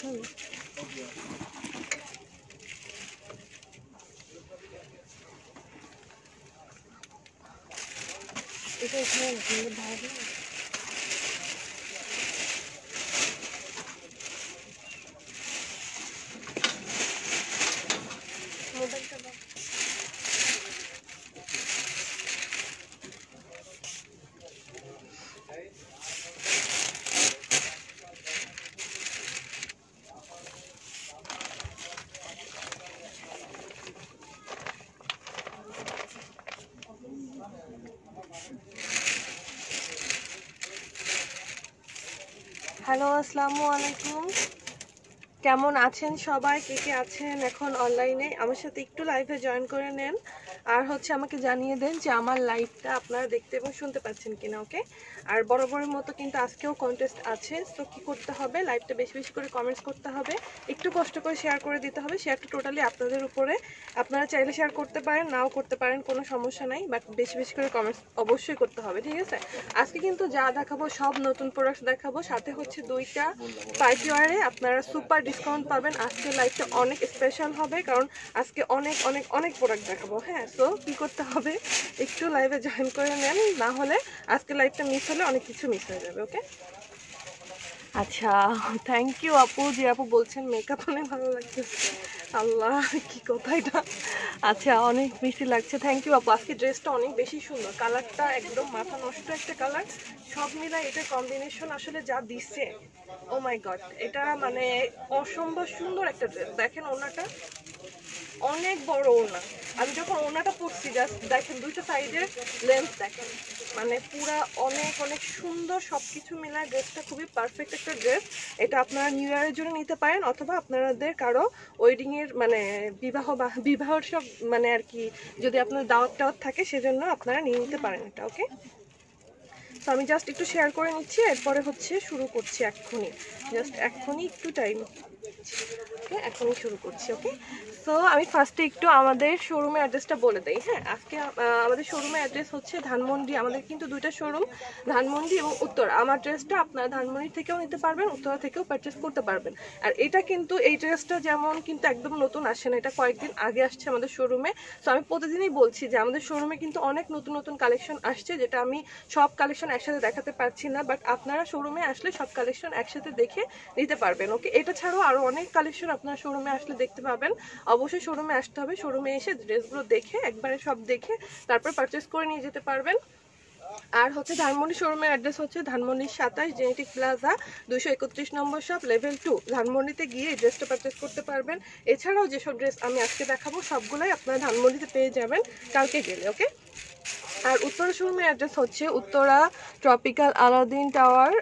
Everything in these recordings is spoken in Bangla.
এটা এখানে ভালো মোবাইলটা দাও। হ্যালো, আসসালামু আলাইকুম। কেমন আছেন সবাই? কে কে আছেন এখন অনলাইনে? আমার সাথে একটু লাইভে জয়েন করে নেন, আর হচ্ছে আমাকে জানিয়ে দেন যে আমার লাইভটা আপনারা দেখতে এবং শুনতে পাচ্ছেন কিনা। ওকে, আর বরাবরের মতো কিন্তু আজকেও কন্টেস্ট আছে। তো কি করতে হবে, লাইভটা বেশি বেশি করে কমেন্টস করতে হবে, একটু কষ্ট করে শেয়ার করে দিতে হবে। শেয়ারটা টোটালি আপনাদের উপরে, আপনারা চাইলে শেয়ার করতে পারেন, নাও করতে পারেন, কোনো সমস্যা নাই, বাট বেশি বেশি করে কমেন্টস অবশ্যই করতে হবে, ঠিক আছে? আজকে কিন্তু যা দেখাবো সব নতুন প্রোডাক্ট দেখাবো, সাথে হচ্ছে 2টা পার্টি ওয়ারে আপনারা সুপার ডিসকাউন্ট পাবেন। আজকে লাইভটা অনেক স্পেশাল হবে, কারণ আজকে অনেক অনেক অনেক প্রোডাক্ট দেখাবো। হ্যাঁ, সো কী করতে হবে, একটু লাইভে জয়েন করে নেন, না হলে আজকে লাইভটা মিস হলে অনেক কিছু মিস হয়ে যাবে। ওকে, আচ্ছা, থ্যাংক ইউ আপু। যে আপু বলছেন মেকআপ অনেক ভালো লাগতেছে, আল্লাহ কি কথা এটা। আচ্ছা, অনেক বেশি লাগছে, থ্যাংক ইউ আপু। আজকে ড্রেসটা অনেক বেশি সুন্দর, কালারটা একদম মাথা নষ্ট একটা কালার, সব মিলাই এটা কম্বিনেশন আসলে যা দিচ্ছে, ও মাই গড, এটা মানে অসম্ভব সুন্দর একটা ড্রেস। দেখেন ওনাটা অনেক বড় ওনা, আমি যখন ওনাটা পরছি জাস্ট দেখেন, 2টা সাইডের লেন্থ দেখেন, মানে পুরা অনেক অনেক সুন্দর, সব কিছু মিলায় ড্রেসটা খুবই পারফেক্ট একটা ড্রেস। এটা আপনারা নিউ ইয়ারের জন্য নিতে পারেন, অথবা আপনাদের কারো ওয়েডিংয়ের মানে বিবাহর সব মানে আর কি, যদি আপনার দাওয়াত টাওয়াত থাকে সেজন্য আপনারা নিয়ে নিতে পারেন এটা। ওকে, তো আমি জাস্ট একটু শেয়ার করে নিচ্ছি, এরপরে হচ্ছে শুরু করছি এক্ষুনি, জাস্ট এক্ষুনি একটু টাইম, ওকে এখনই শুরু করছি। ওকে, সো আমি ফার্স্টে একটু আমাদের শোরুমের অ্যাড্রেসটা বলে দেই। হ্যাঁ, আজকে আমাদের শোরুমের অ্যাড্রেস হচ্ছে ধানমন্ডি। আমাদের কিন্তু 2টা শোরুম, ধানমন্ডি এবং উত্তরা। আমার ড্রেসটা আপনারা ধানমন্ডি থেকেও নিতে পারবেন, উত্তরা থেকেও পারচেস করতে পারবেন। আর এটা কিন্তু এই ড্রেসটা যেমন কিন্তু একদম নতুন আসে না, এটা কয়েকদিন আগে আসছে আমাদের শোরুমে। সো আমি প্রতিদিনই বলছি যে আমাদের শোরুমে কিন্তু অনেক নতুন নতুন কালেকশন আসছে, যেটা আমি সব কালেকশন একসাথে দেখাতে পারছি না, বাট আপনারা শোরুমে আসলে সব কালেকশন একসাথে দেখে নিতে পারবেন। ওকে, এটা ছাড়াও আরও অনেক কালেকশন আপনারা শোরুমে আসলে দেখতে পাবেন। অবশ্যই শোরুমে আসতে হবে, শোরুমে এসে ড্রেসগুলো দেখে একবারে সব দেখে তারপর পারচেস করে নিয়ে যেতে পারবেন। আর হচ্ছে ধানমন্ডি শোরুমের অ্যাড্রেস হচ্ছে ধানমন্ডি 27 জেনেটিক প্লাজা 231 নম্বর শপ, লেভেল 2। ধানমন্ডিতে গিয়ে এই ড্রেসটা পারচেস করতে পারবেন। এছাড়াও যেসব ড্রেস আমি আজকে দেখাবো সবগুলোই আপনারা ধানমন্ডিতে পেয়ে যাবেন কালকে গেলে। ওকে, আর উত্তরা শোরুমের অ্যাড্রেস হচ্ছে উত্তরা ট্রপিক্যাল আলাউদ্দিন টাওয়ার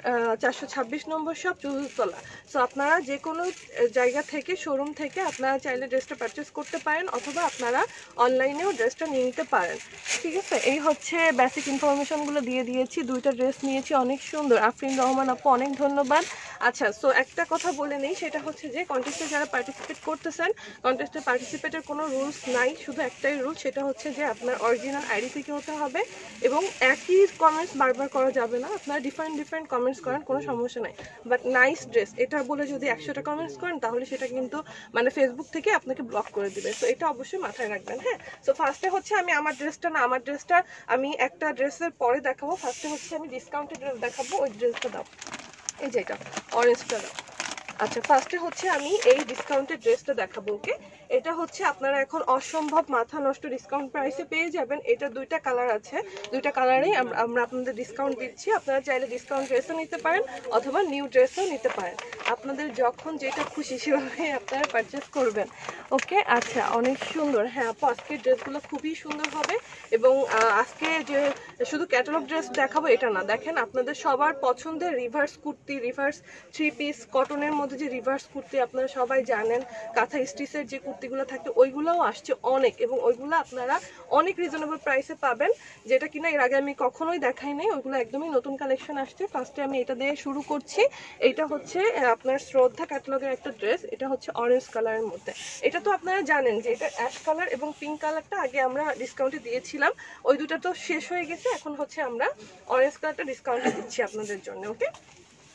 426 নম্বর শপ, চতুর্থতলা। সো আপনারা যে কোনো জায়গা থেকে, শোরুম থেকে আপনারা চাইলে ড্রেসটা পারচেস করতে পারেন, অথবা আপনারা অনলাইনেও ড্রেসটা নিয়ে নিতে পারেন, ঠিক আছে? এই হচ্ছে বেসিক ইনফরমেশনগুলো দিয়ে দিয়েছি। 2টা ড্রেস নিয়েছি, অনেক সুন্দর। আফরিন রহমান আপু অনেক ধন্যবাদ। আচ্ছা, সো একটা কথা বলে নেই, সেটা হচ্ছে যে কন্টেস্টে যারা পার্টিসিপেট করতেছেন, কন্টেস্টে পার্টিসিপেটের কোনো রুলস নাই, শুধু একটাই রুল, সেটা হচ্ছে যে আপনার অরিজিনাল আইডি থেকে হতে হবে, এবং একই কমেন্টস বারবার করা যাবে না। আপনারা ডিফারেন্ট ডিফারেন্ট কমেন্টস করেন, কোনো সমস্যা নাই, বাট নাইস ড্রেস এটা বলে যদি 100টা কমেন্টস করেন, তাহলে সেটা কিন্তু মানে ফেসবুক থেকে আপনাকে ব্লক করে দিবে। তো এটা অবশ্যই মাথায় রাখবেন। হ্যাঁ, সো ফার্স্টে হচ্ছে আমি আমার ড্রেসটা আমি একটা ড্রেসের পরে দেখাবো। ফার্স্টে হচ্ছে আমি ডিসকাউন্টেড ড্রেস দেখাবো, ওই ড্রেসটা দাও, এই যে এটা অরেঞ্জটা দাও। আচ্ছা, ফার্স্টে হচ্ছে আমি এই ডিসকাউন্টেড ড্রেসটা দেখাবো। ওকে, এটা হচ্ছে আপনারা এখন অসম্ভব মাথা নষ্ট ডিসকাউন্ট প্রাইসে পেয়ে যাবেন। এটা 2টা কালার আছে, 2টা কালারেই আমরা আপনাদের ডিসকাউন্ট দিচ্ছি। আপনারা চাইলে ডিসকাউন্ট ড্রেসও নিতে পারেন, অথবা নিউ ড্রেসও নিতে পারেন, আপনাদের যখন যেটা খুশি সেভাবে আপনারা পারচেস করবেন। ওকে, আচ্ছা, অনেক সুন্দর। হ্যাঁ আপু, আজকের ড্রেসগুলো খুবই সুন্দর হবে, এবং আজকে যে শুধু ক্যাটালগ ড্রেস দেখাবো এটা না, দেখেন আপনাদের সবার পছন্দের রিভার্স কুর্তি, রিভার্স 3 পিস কটনের মধ্যে যে রিভার্স কুর্তি আপনারা সবাই জানেন, কাঁথা স্টিচের যে কুর্তিগুলো থাকে ওইগুলোও আসছে অনেক, এবং ওইগুলো আপনারা অনেক রিজনেবল প্রাইসে পাবেন, যেটা কিনা এর আগে আমি কখনোই দেখাই নাই। ওইগুলো একদমই নতুন কালেকশন আসছে। ফার্স্টে আমি এটা দিয়ে শুরু করছি। এটা হচ্ছে আপনার শ্রদ্ধা ক্যাটালগের একটা ড্রেস, এটা হচ্ছে অরেঞ্জ কালারের মধ্যে। এটা তো আপনারা জানেন যে এটা অ্যাশ কালার এবং পিঙ্ক কালারটা আগে আমরা ডিসকাউন্টে দিয়েছিলাম, ওই দুটো তো শেষ হয়ে গেছে, এখন হচ্ছে আমরা অরেঞ্জ কালারটা ডিসকাউন্টে দিচ্ছি আপনাদের জন্য। ওকে,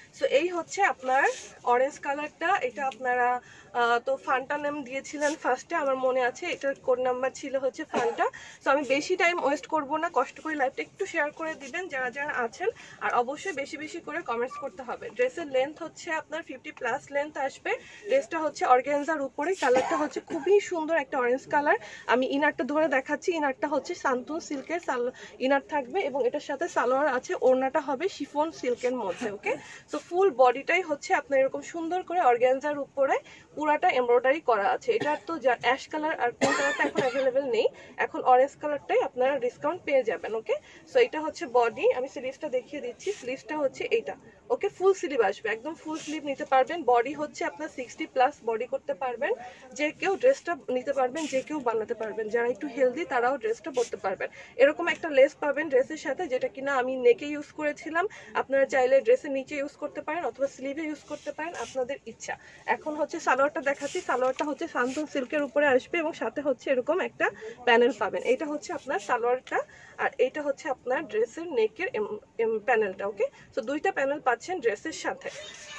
সো এই হচ্ছে আপনার অরেঞ্জ কালারটা। এটা আপনারা তো ফান্টা নাম দিয়েছিলেন ফার্স্টে, আমার মনে আছে এটার কোড নাম্বার ছিল হচ্ছে ফান্টা। সো আমি বেশি টাইম ওয়েস্ট করব না, কষ্ট করে লাইভটা একটু শেয়ার করে দিবেন যারা যারা আছেন, আর অবশ্যই বেশি বেশি করে কমেন্টস করতে হবে। ড্রেসের লেন্থ হচ্ছে আপনার 50+ লেন্থ আসবে। ড্রেসটা হচ্ছে অর্গানজার উপরে, কালারটা হচ্ছে খুবই সুন্দর একটা অরেঞ্জ কালার। আমি ইনারটা ধরে দেখাচ্ছি, ইনারটা হচ্ছে সান্তুন সিল্কের ইনার থাকবে এবং এটার সাথে সালোয়ার আছে, ওড়নাটা হবে শিফন সিল্কের মধ্যে। ওকে, তো ফুল বডিটাই হচ্ছে আপনার এরকম সুন্দর করে অর্গানজার উপরে পুরাটা এমব্রয়ডারি করা আছে। এটা তো অ্যাশ কালার আর কোন কালারটা এখন অ্যাভেলেবেল নেই, এখন অরেঞ্জ কালারটাই আপনারা ডিসকাউন্ট পেয়ে যাবেন। ওকে, সো এটা হচ্ছে বডি, আমি স্লিভসটা দেখিয়ে দিচ্ছি। স্লিভসটা হচ্ছে এইটা। ওকে, ফুল স্লিভ আসবে, একদম ফুল স্লিভ নিতে পারবেন। বডি হচ্ছে আপনার 60+ বডি করতে পারবেন, যে কেউ ড্রেসটা নিতে পারবেন, যে কেউ বানাতে পারবেন। যারা একটু হেলদি তারাও ড্রেসটা পরতে পারবেন। এরকম একটা লেস পাবেন ড্রেসের সাথে, যেটা কিনা আমি নেকে ইউজ করেছিলাম। আপনারা চাইলে ড্রেসের নিচে ইউজ করতে পারেন অথবা স্লিভে ইউজ করতে পারেন, আপনাদের ইচ্ছা। এখন হচ্ছে সালোয়ারটা দেখাচ্ছি। সালোয়ারটা হচ্ছে সান্তন সিল্কের উপরে আসবে এবং সাথে হচ্ছে এরকম একটা প্যানেল পাবেন। এটা হচ্ছে আপনার সালোয়ারটা, আর এটা হচ্ছে আপনার ড্রেসের নেকের প্যানেলটা। ওকে, তো দুইটা প্যানেল পাচ্ছেন ড্রেসের সাথে।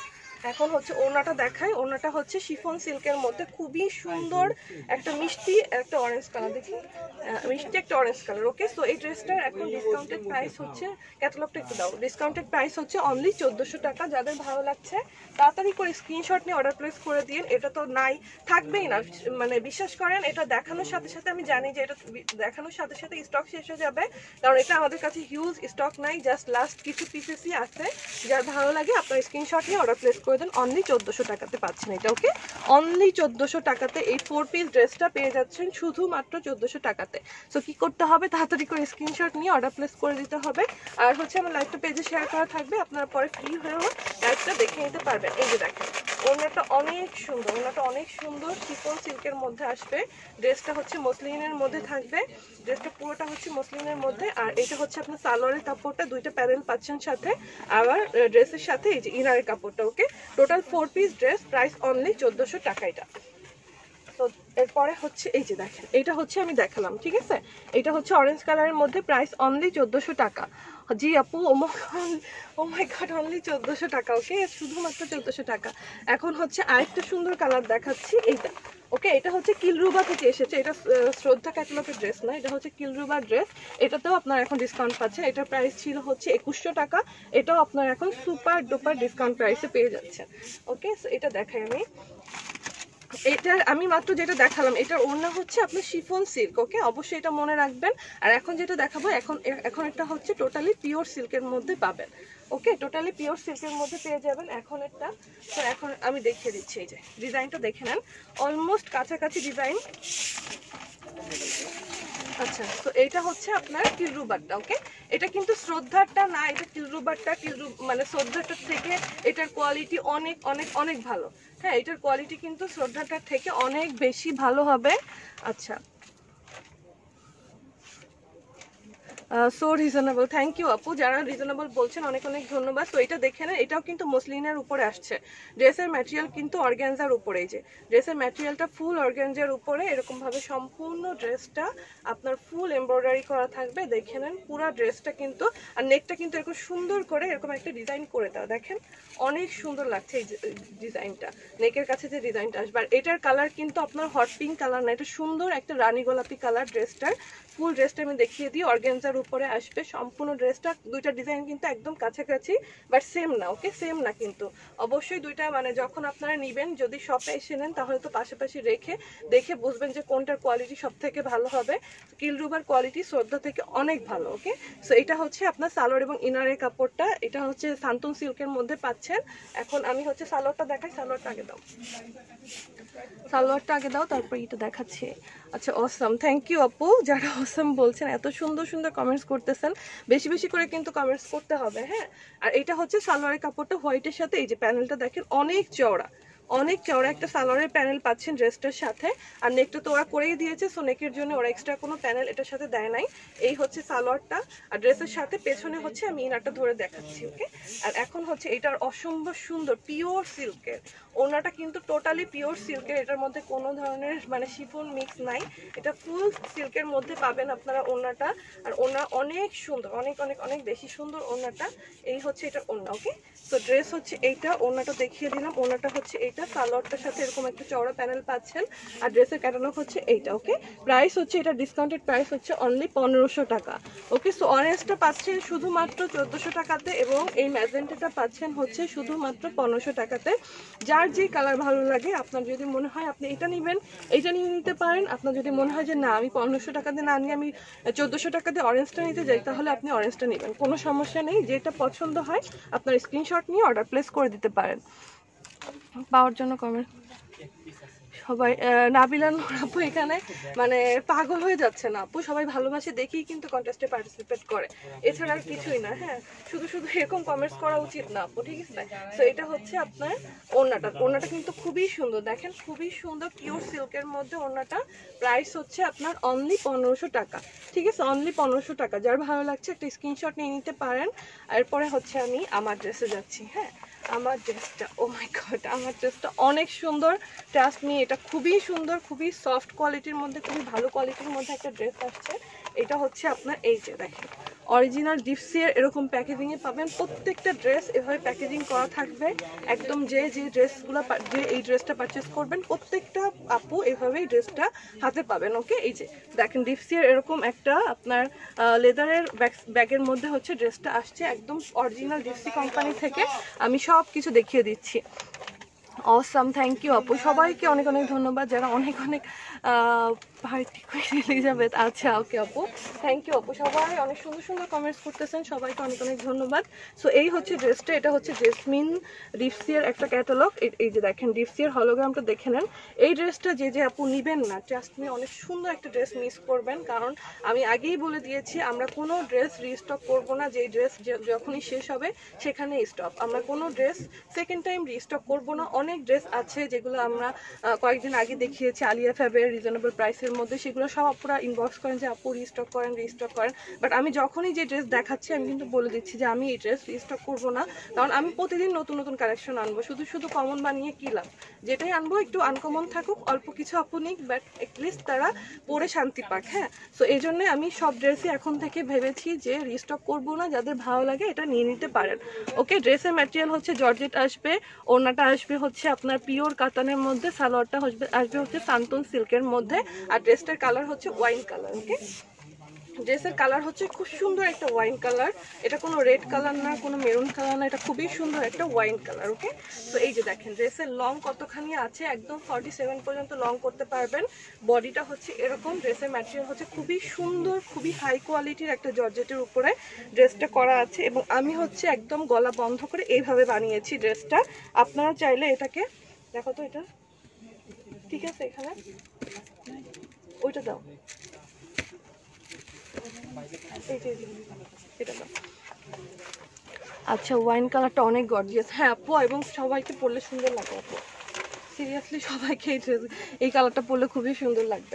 এখন হচ্ছে ওড়নাটা দেখাই। ওড়নাটা হচ্ছে শিফন সিল্কের মধ্যে খুবই সুন্দর একটা মিষ্টি একটা অরেঞ্জ কালার, দেখি মিষ্টি একটা অরেঞ্জ কালার। ওকে, সো এই ড্রেসটার এখন ডিসকাউন্টেড প্রাইস হচ্ছে, ক্যাটালগটা একটু দাও, ডিসকাউন্টেড প্রাইস হচ্ছে অনলি 1400 টাকা। যাদের ভালো লাগছে তাড়াতাড়ি করে স্ক্রিনশট নিয়ে অর্ডার প্লেস করে দিন। এটা তো নাই, থাকবেই না, মানে বিশ্বাস করেন এটা দেখানোর সাথে সাথে, আমি জানি যে এটা দেখানোর সাথে সাথে স্টক শেষ হয়ে যাবে, কারণ এটা আমাদের কাছে হিউজ স্টক নাই, জাস্ট লাস্ট কিছু পিসেসই আছে। যার ভালো লাগে আপনার স্ক্রিনশট নিয়ে অর্ডার প্লেস করে দেন। অনলি 1400 টাকাতে পাচ্ছেন এটা। ওকে, অনলি 1400 টাকাতে এই 4 পিস ড্রেসটা পেয়ে যাচ্ছেন শুধুমাত্র 1400 টাকাতে। সো কি করতে হবে, তাড়াতাড়ি করে স্ক্রিনশট নিয়ে অর্ডার প্লেস করে দিতে হবে। আর হচ্ছে আমার লাইভটা পেজে শেয়ার করা থাকবে, আপনারা পরে ফ্রি হয়েও লাইভটা দেখে নিতে পারবেন। এই যে দেখেন ওড়নাটা অনেক সুন্দর, ওড়নাটা অনেক সুন্দর শিফন সিল্কের মধ্যে আসবে। ড্রেসটা হচ্ছে মসলিনের মধ্যে থাকবে, ড্রেসটা পুরোটা হচ্ছে মসলিনের মধ্যে। আর এটা হচ্ছে আপনার সালোয়ারের কাপড়টা, দুইটা প্যানেল পাচ্ছেন সাথে, আবার ড্রেসের সাথে এই যে ইনারের কাপড়টা। Okay, total 4 piece dress, price only 1400 টাকা এটা। তো এরপরে হচ্ছে এই যে দেখেন, এটা হচ্ছে আমি দেখালাম, ঠিক আছে, এটা হচ্ছে অরেঞ্জ কালারের মধ্যে, প্রাইস অনলি 1400 টাকা। জি আপু, ও মাই গড, অনলি 1400 টাকা। ওকে, শুধুমাত্র 1400 টাকা। এখন হচ্ছে আরেকটা সুন্দর কালার দেখাচ্ছি, এইটা। ওকে, এটা হচ্ছে কিলরুবা থেকে এসেছে, এটা শ্রদ্ধা ক্যাটালগের ড্রেস না, এটা হচ্ছে কিলরুবা ড্রেস। এটাতেও আপনার এখন ডিসকাউন্ট পাচ্ছেন। এটার প্রাইস ছিল হচ্ছে 2100 টাকা, এটাও আপনার এখন সুপার ডুপার ডিসকাউন্ট প্রাইসে পেয়ে যাচ্ছেন। ওকে, এটা দেখাই আমি। এটা আমি মাত্র যেটা দেখালাম, এটার ওড়না হচ্ছে আপনার শিফন সিল্ক। ওকে, অবশ্যই এটা মনে রাখবেন। আর এখন যেটা দেখাবো, এখন এটা হচ্ছে টোটালি পিওর সিল্কের মধ্যে পাবেন। ওকে, টোটালি পিওর সিল্কের মধ্যে পেয়ে যাবেন এখন এটা। তো এখন আমি দেখিয়ে দিচ্ছি, এই যে ডিজাইনটা দেখে নেন, অলমোস্ট কাছাকাছি ডিজাইন। আচ্ছা, তো এইটা হচ্ছে আপনার কিলরুবারটা। ওকে, এটা কিন্তু শ্রদ্ধারটা না, এটা কিলরুবারটা। মানে শ্রদ্ধাটার থেকে এটার কোয়ালিটি অনেক অনেক অনেক ভালো। হ্যাঁ, এটার কোয়ালিটি কিন্তু শ্রদ্ধাটার থেকে অনেক বেশি ভালো হবে। আচ্ছা, সো রিজনেবল, থ্যাংক ইউ আপু, যারা রিজনেবল বলছেন অনেক অনেক ধন্যবাদ। তো এটা দেখে নেন, এটাও কিন্তু মসলিনের উপরে আসছে। ড্রেসের ম্যাটেরিয়াল কিন্তু অর্গানজার উপরে, এই যে ড্রেসের ম্যাটেরিয়ালটা ফুল অর্গানজার উপরে, এরকমভাবে সম্পূর্ণ ড্রেসটা আপনার ফুল এমব্রয়ডারি করা থাকবে। দেখে নেন পুরো ড্রেসটা কিন্তু, আর নেকটা কিন্তু এরকম সুন্দর করে এরকম একটা ডিজাইন করে দাও, দেখেন অনেক সুন্দর লাগছে এই ডিজাইনটা, নেকের কাছে যে ডিজাইনটা আসবে। আর এটার কালার কিন্তু আপনার হট পিঙ্ক কালার না, এটা সুন্দর একটা রানী গোলাপি কালার। ড্রেসটার ফুল ড্রেসটা আমি দেখিয়ে দিই, অর্গানজার উপরে আসবে সম্পূর্ণ ড্রেসটা। দুইটা ডিজাইন কিন্তু একদম কাছাকাছি, বাট সেম না। ওকে, সেম না কিন্তু, অবশ্যই দুইটা মানে যখন আপনারা নেবেন, যদি শপে এসে নেন তাহলে তো পাশাপাশি রেখে দেখে বুঝবেন যে কোনটার কোয়ালিটি সব থেকে ভালো হবে। কিলরুবার কোয়ালিটি শ্রদ্ধা থেকে অনেক ভালো। ওকে, সো এটা হচ্ছে আপনার সালোয়ার এবং ইনারের কাপড়টা, এটা হচ্ছে সান্তন সিল্কের মধ্যে পাচ্ছেন। এখন আমি হচ্ছে সালোয়ারটা দেখাই, সালোয়ারটা আগে দাও, সালোয়ারটা আগে দাও, তারপর এটা দেখাচ্ছি। আচ্ছা, অসম, থ্যাংক ইউ আপু, যারা অসম বলছেন, এত সুন্দর সুন্দর কমেন্টস করতেছেন, বেশি বেশি করে কিন্তু কমেন্টস করতে হবে। হ্যাঁ, আর এটা হচ্ছে সালোয়ারের কাপড়টা হোয়াইটের সাথে, এই যে প্যানেলটা দেখেন অনেক চওড়া, অনেক চওড়া একটা সালোয়ারের প্যানেল পাচ্ছেন ড্রেসটার সাথে। আর নেকটা তো ওরা করেই দিয়েছে, সো নেকের জন্য ওরা এক্সট্রা কোনো প্যানেল এটার সাথে দেয় নাই। এই হচ্ছে সালোয়ারটা, আর ড্রেসের সাথে পেছনে হচ্ছে আমি ইনারটা ধরে দেখাচ্ছি। ওকে, আর এখন হচ্ছে এটার অসম্ভব সুন্দর পিওর সিল্কের ওড়নাটা, কিন্তু টোটালি পিওর সিল্কের, এটার মধ্যে কোনো ধরনের মানে শিফন মিক্স নাই, এটা ফুল সিল্কের মধ্যে পাবেন আপনারা ওড়নাটা। আর ওড়না অনেক সুন্দর, অনেক অনেক অনেক বেশি সুন্দর ওড়নাটা। এই হচ্ছে এটা ওড়না। ওকে, তো ড্রেস হচ্ছে এইটা, ওড়নাটা দেখিয়ে দিলাম। ওড়নাটা হচ্ছে এইটা, সালোয়ারটার সাথে এরকম একটা চওড়া প্যানেল পাচ্ছেন, আর ড্রেসের ক্যাটালগ হচ্ছে এইটা। ওকে, প্রাইস হচ্ছে এটা ডিসকাউন্টেড প্রাইস হচ্ছে অনলি 1500 টাকা। ওকে, সো অরেঞ্জটা পাচ্ছেন শুধুমাত্র 1400 টাকাতে, এবং এই ম্যাজেন্টাটা পাচ্ছেন হচ্ছে শুধুমাত্র 1500 টাকাতে। যার যে কালার ভালো লাগে, আপনার যদি মনে হয় আপনি এটা নেবেন, এইটা নিয়ে নিতে পারেন। আপনার যদি মনে হয় যে না আমি 1500 টাকাতে না নিয়ে আমি 1400 টাকাতে অরেঞ্জটা নিতে যাই, তাহলে আপনি অরেঞ্জটা নেবেন, কোনো সমস্যা নেই। যেটা পছন্দ হয় আপনার স্ক্রিনশট নিয়ে অর্ডার প্লেস করে দিতে পারেন। পাওয়ার জন্য কমেন্ট সবাই, নাবিলা নূর আপু এখানে মানে পাগল হয়ে যাচ্ছে না আপু, সবাই ভালোবাসে দেখেই কিন্তু কন্টেস্টে পার্টিসিপেট করে, এছাড়া আর কিছুই না। হ্যাঁ, শুধু শুধু এরকম কমেন্টস করা উচিত না আপু, ঠিক আছে? তো এটা হচ্ছে আপনার ওড়নাটা, ওড়নাটা কিন্তু খুবই সুন্দর, দেখেন খুবই সুন্দর পিওর সিল্কের মধ্যে ওড়নাটা। প্রাইস হচ্ছে আপনার অনলি 1500 টাকা, ঠিক আছে? অনলি 1500 টাকা। যার ভালো লাগছে একটা স্ক্রিনশট নিয়ে নিতে পারেন। এরপরে হচ্ছে আমি আমার ড্রেসে যাচ্ছি। হ্যাঁ, আমার ড্রেসটা, ও মাই গড, আমার ড্রেসটা অনেক সুন্দর, ট্রাস্ট মি, এটা খুবই সুন্দর, খুবই সফট কোয়ালিটির মধ্যে, খুবই ভালো কোয়ালিটির মধ্যে একটা ড্রেস আসছে। এটা হচ্ছে আপনার এই যে দেখেন অরিজিনাল ডিপসির এরকম প্যাকেজিংয়ে পাবেন, প্রত্যেকটা ড্রেস এভাবে প্যাকেজিং করা থাকবে একদম। যে যে ড্রেসগুলো যে এই ড্রেসটা পারচেস করবেন প্রত্যেকটা আপু এভাবেই ড্রেসটা হাতে পাবেন। ওকে, এই যে দেখেন ডিপসির এরকম একটা আপনার লেদারের ব্যাগের মধ্যে হচ্ছে ড্রেসটা আসছে, একদম অরিজিনাল ডিপসি কোম্পানি থেকে। আমি সব কিছু দেখিয়ে দিচ্ছি। অসাম, থ্যাংক ইউ আপু, সবাইকে অনেক অনেক ধন্যবাদ যারা অনেক অনেক এলিজাবেথ, আচ্ছা ওকে আপু, থ্যাংক ইউ আপু, সবাই অনেক সুন্দর সুন্দর কমেন্টস করতেছেন, সবাইকে অনেক অনেক ধন্যবাদ। সো এই হচ্ছে ড্রেসটা, এটা হচ্ছে জেসমিন ডিপসিয়ার একটা ক্যাটালগ। এই যে দেখেন ডিপসিয়ার হলোগ্রামটা দেখে নেন। এই ড্রেসটা যে যে আপু নিবেন না, ট্রাস্ট মি অনেক সুন্দর একটা ড্রেস মিস করবেন, কারণ আমি আগেই বলে দিয়েছি আমরা কোনো ড্রেস রিস্টক করব না, যেই ড্রেস যখনই শেষ হবে সেখানেই স্টপ, আমরা কোনো ড্রেস সেকেন্ড টাইম রিস্টক করব না। অনেক ড্রেস আছে যেগুলো আমরা কয়েকদিন আগে দেখিয়েছি আলিয়া ফ্যাবের রিজনেবল প্রাইসের মধ্যে, সেগুলো সব আপুরা ইনবক্স করেন যে আপু রিস্টক করেন রিস্টক করেন, বাট আমি যখনই যে ড্রেস দেখাচ্ছি আমি কিন্তু বলে দিচ্ছি যে আমি এই ড্রেস রিস্টক করবো না, কারণ আমি প্রতিদিন নতুন নতুন কালেকশন আনবো, শুধু শুধু কমন বানিয়ে কী লাভ? যেটাই আনবো একটু আনকমন থাকুক, অল্প কিছু আপু নিক, বাট অ্যাটলিস্ট তারা পরে শান্তি পাক। হ্যাঁ, সো এই জন্যে আমি সব ড্রেসই এখন থেকে ভেবেছি যে রিস্টক করবো না, যাদের ভালো লাগে এটা নিয়ে নিতে পারেন। ওকে, ড্রেসের ম্যাটেরিয়াল হচ্ছে জর্জেট আসবে, ওড়নাটা আসবে হচ্ছে আপনার পিওর কাতানের মধ্যে, সালোয়ারটা আসবে হচ্ছে সান্তন সিল্কের মধ্যে, আর ড্রেসটার কালার হচ্ছে ওয়াইন কালার। ওকে, ড্রেসের কালার হচ্ছে খুব সুন্দর একটা ওয়াইন কালার, এটা কোনো রেড কালার না, কোনো মেরুন কালার না, এটা খুবই সুন্দর একটা ওয়াইন কালার। ওকে, তো এই যে দেখেন ড্রেসের লং কতখানি আছে, একদম 47 পর্যন্ত লং করতে পারবেন। বডিটা হচ্ছে এরকম, ড্রেসের ম্যাটেরিয়াল হচ্ছে খুবই সুন্দর, খুবই হাই কোয়ালিটির একটা জর্জেটের উপরে ড্রেসটা করা আছে, এবং আমি হচ্ছে একদম গলা বন্ধ করে এইভাবে বানিয়েছি ড্রেসটা। আপনারা চাইলে এটাকে দেখো তো, এটা ঠিক আছে, এখানে ওইটা দাও, আচ্ছা ওয়াইন কালারটা অনেক গর্জিয়াস। হ্যাঁ আপু, এবং সবাইকে পরলে সুন্দর লাগবে আপু, সিরিয়াসলি সবাইকে এই কালারটা পরলে খুবই সুন্দর লাগবে।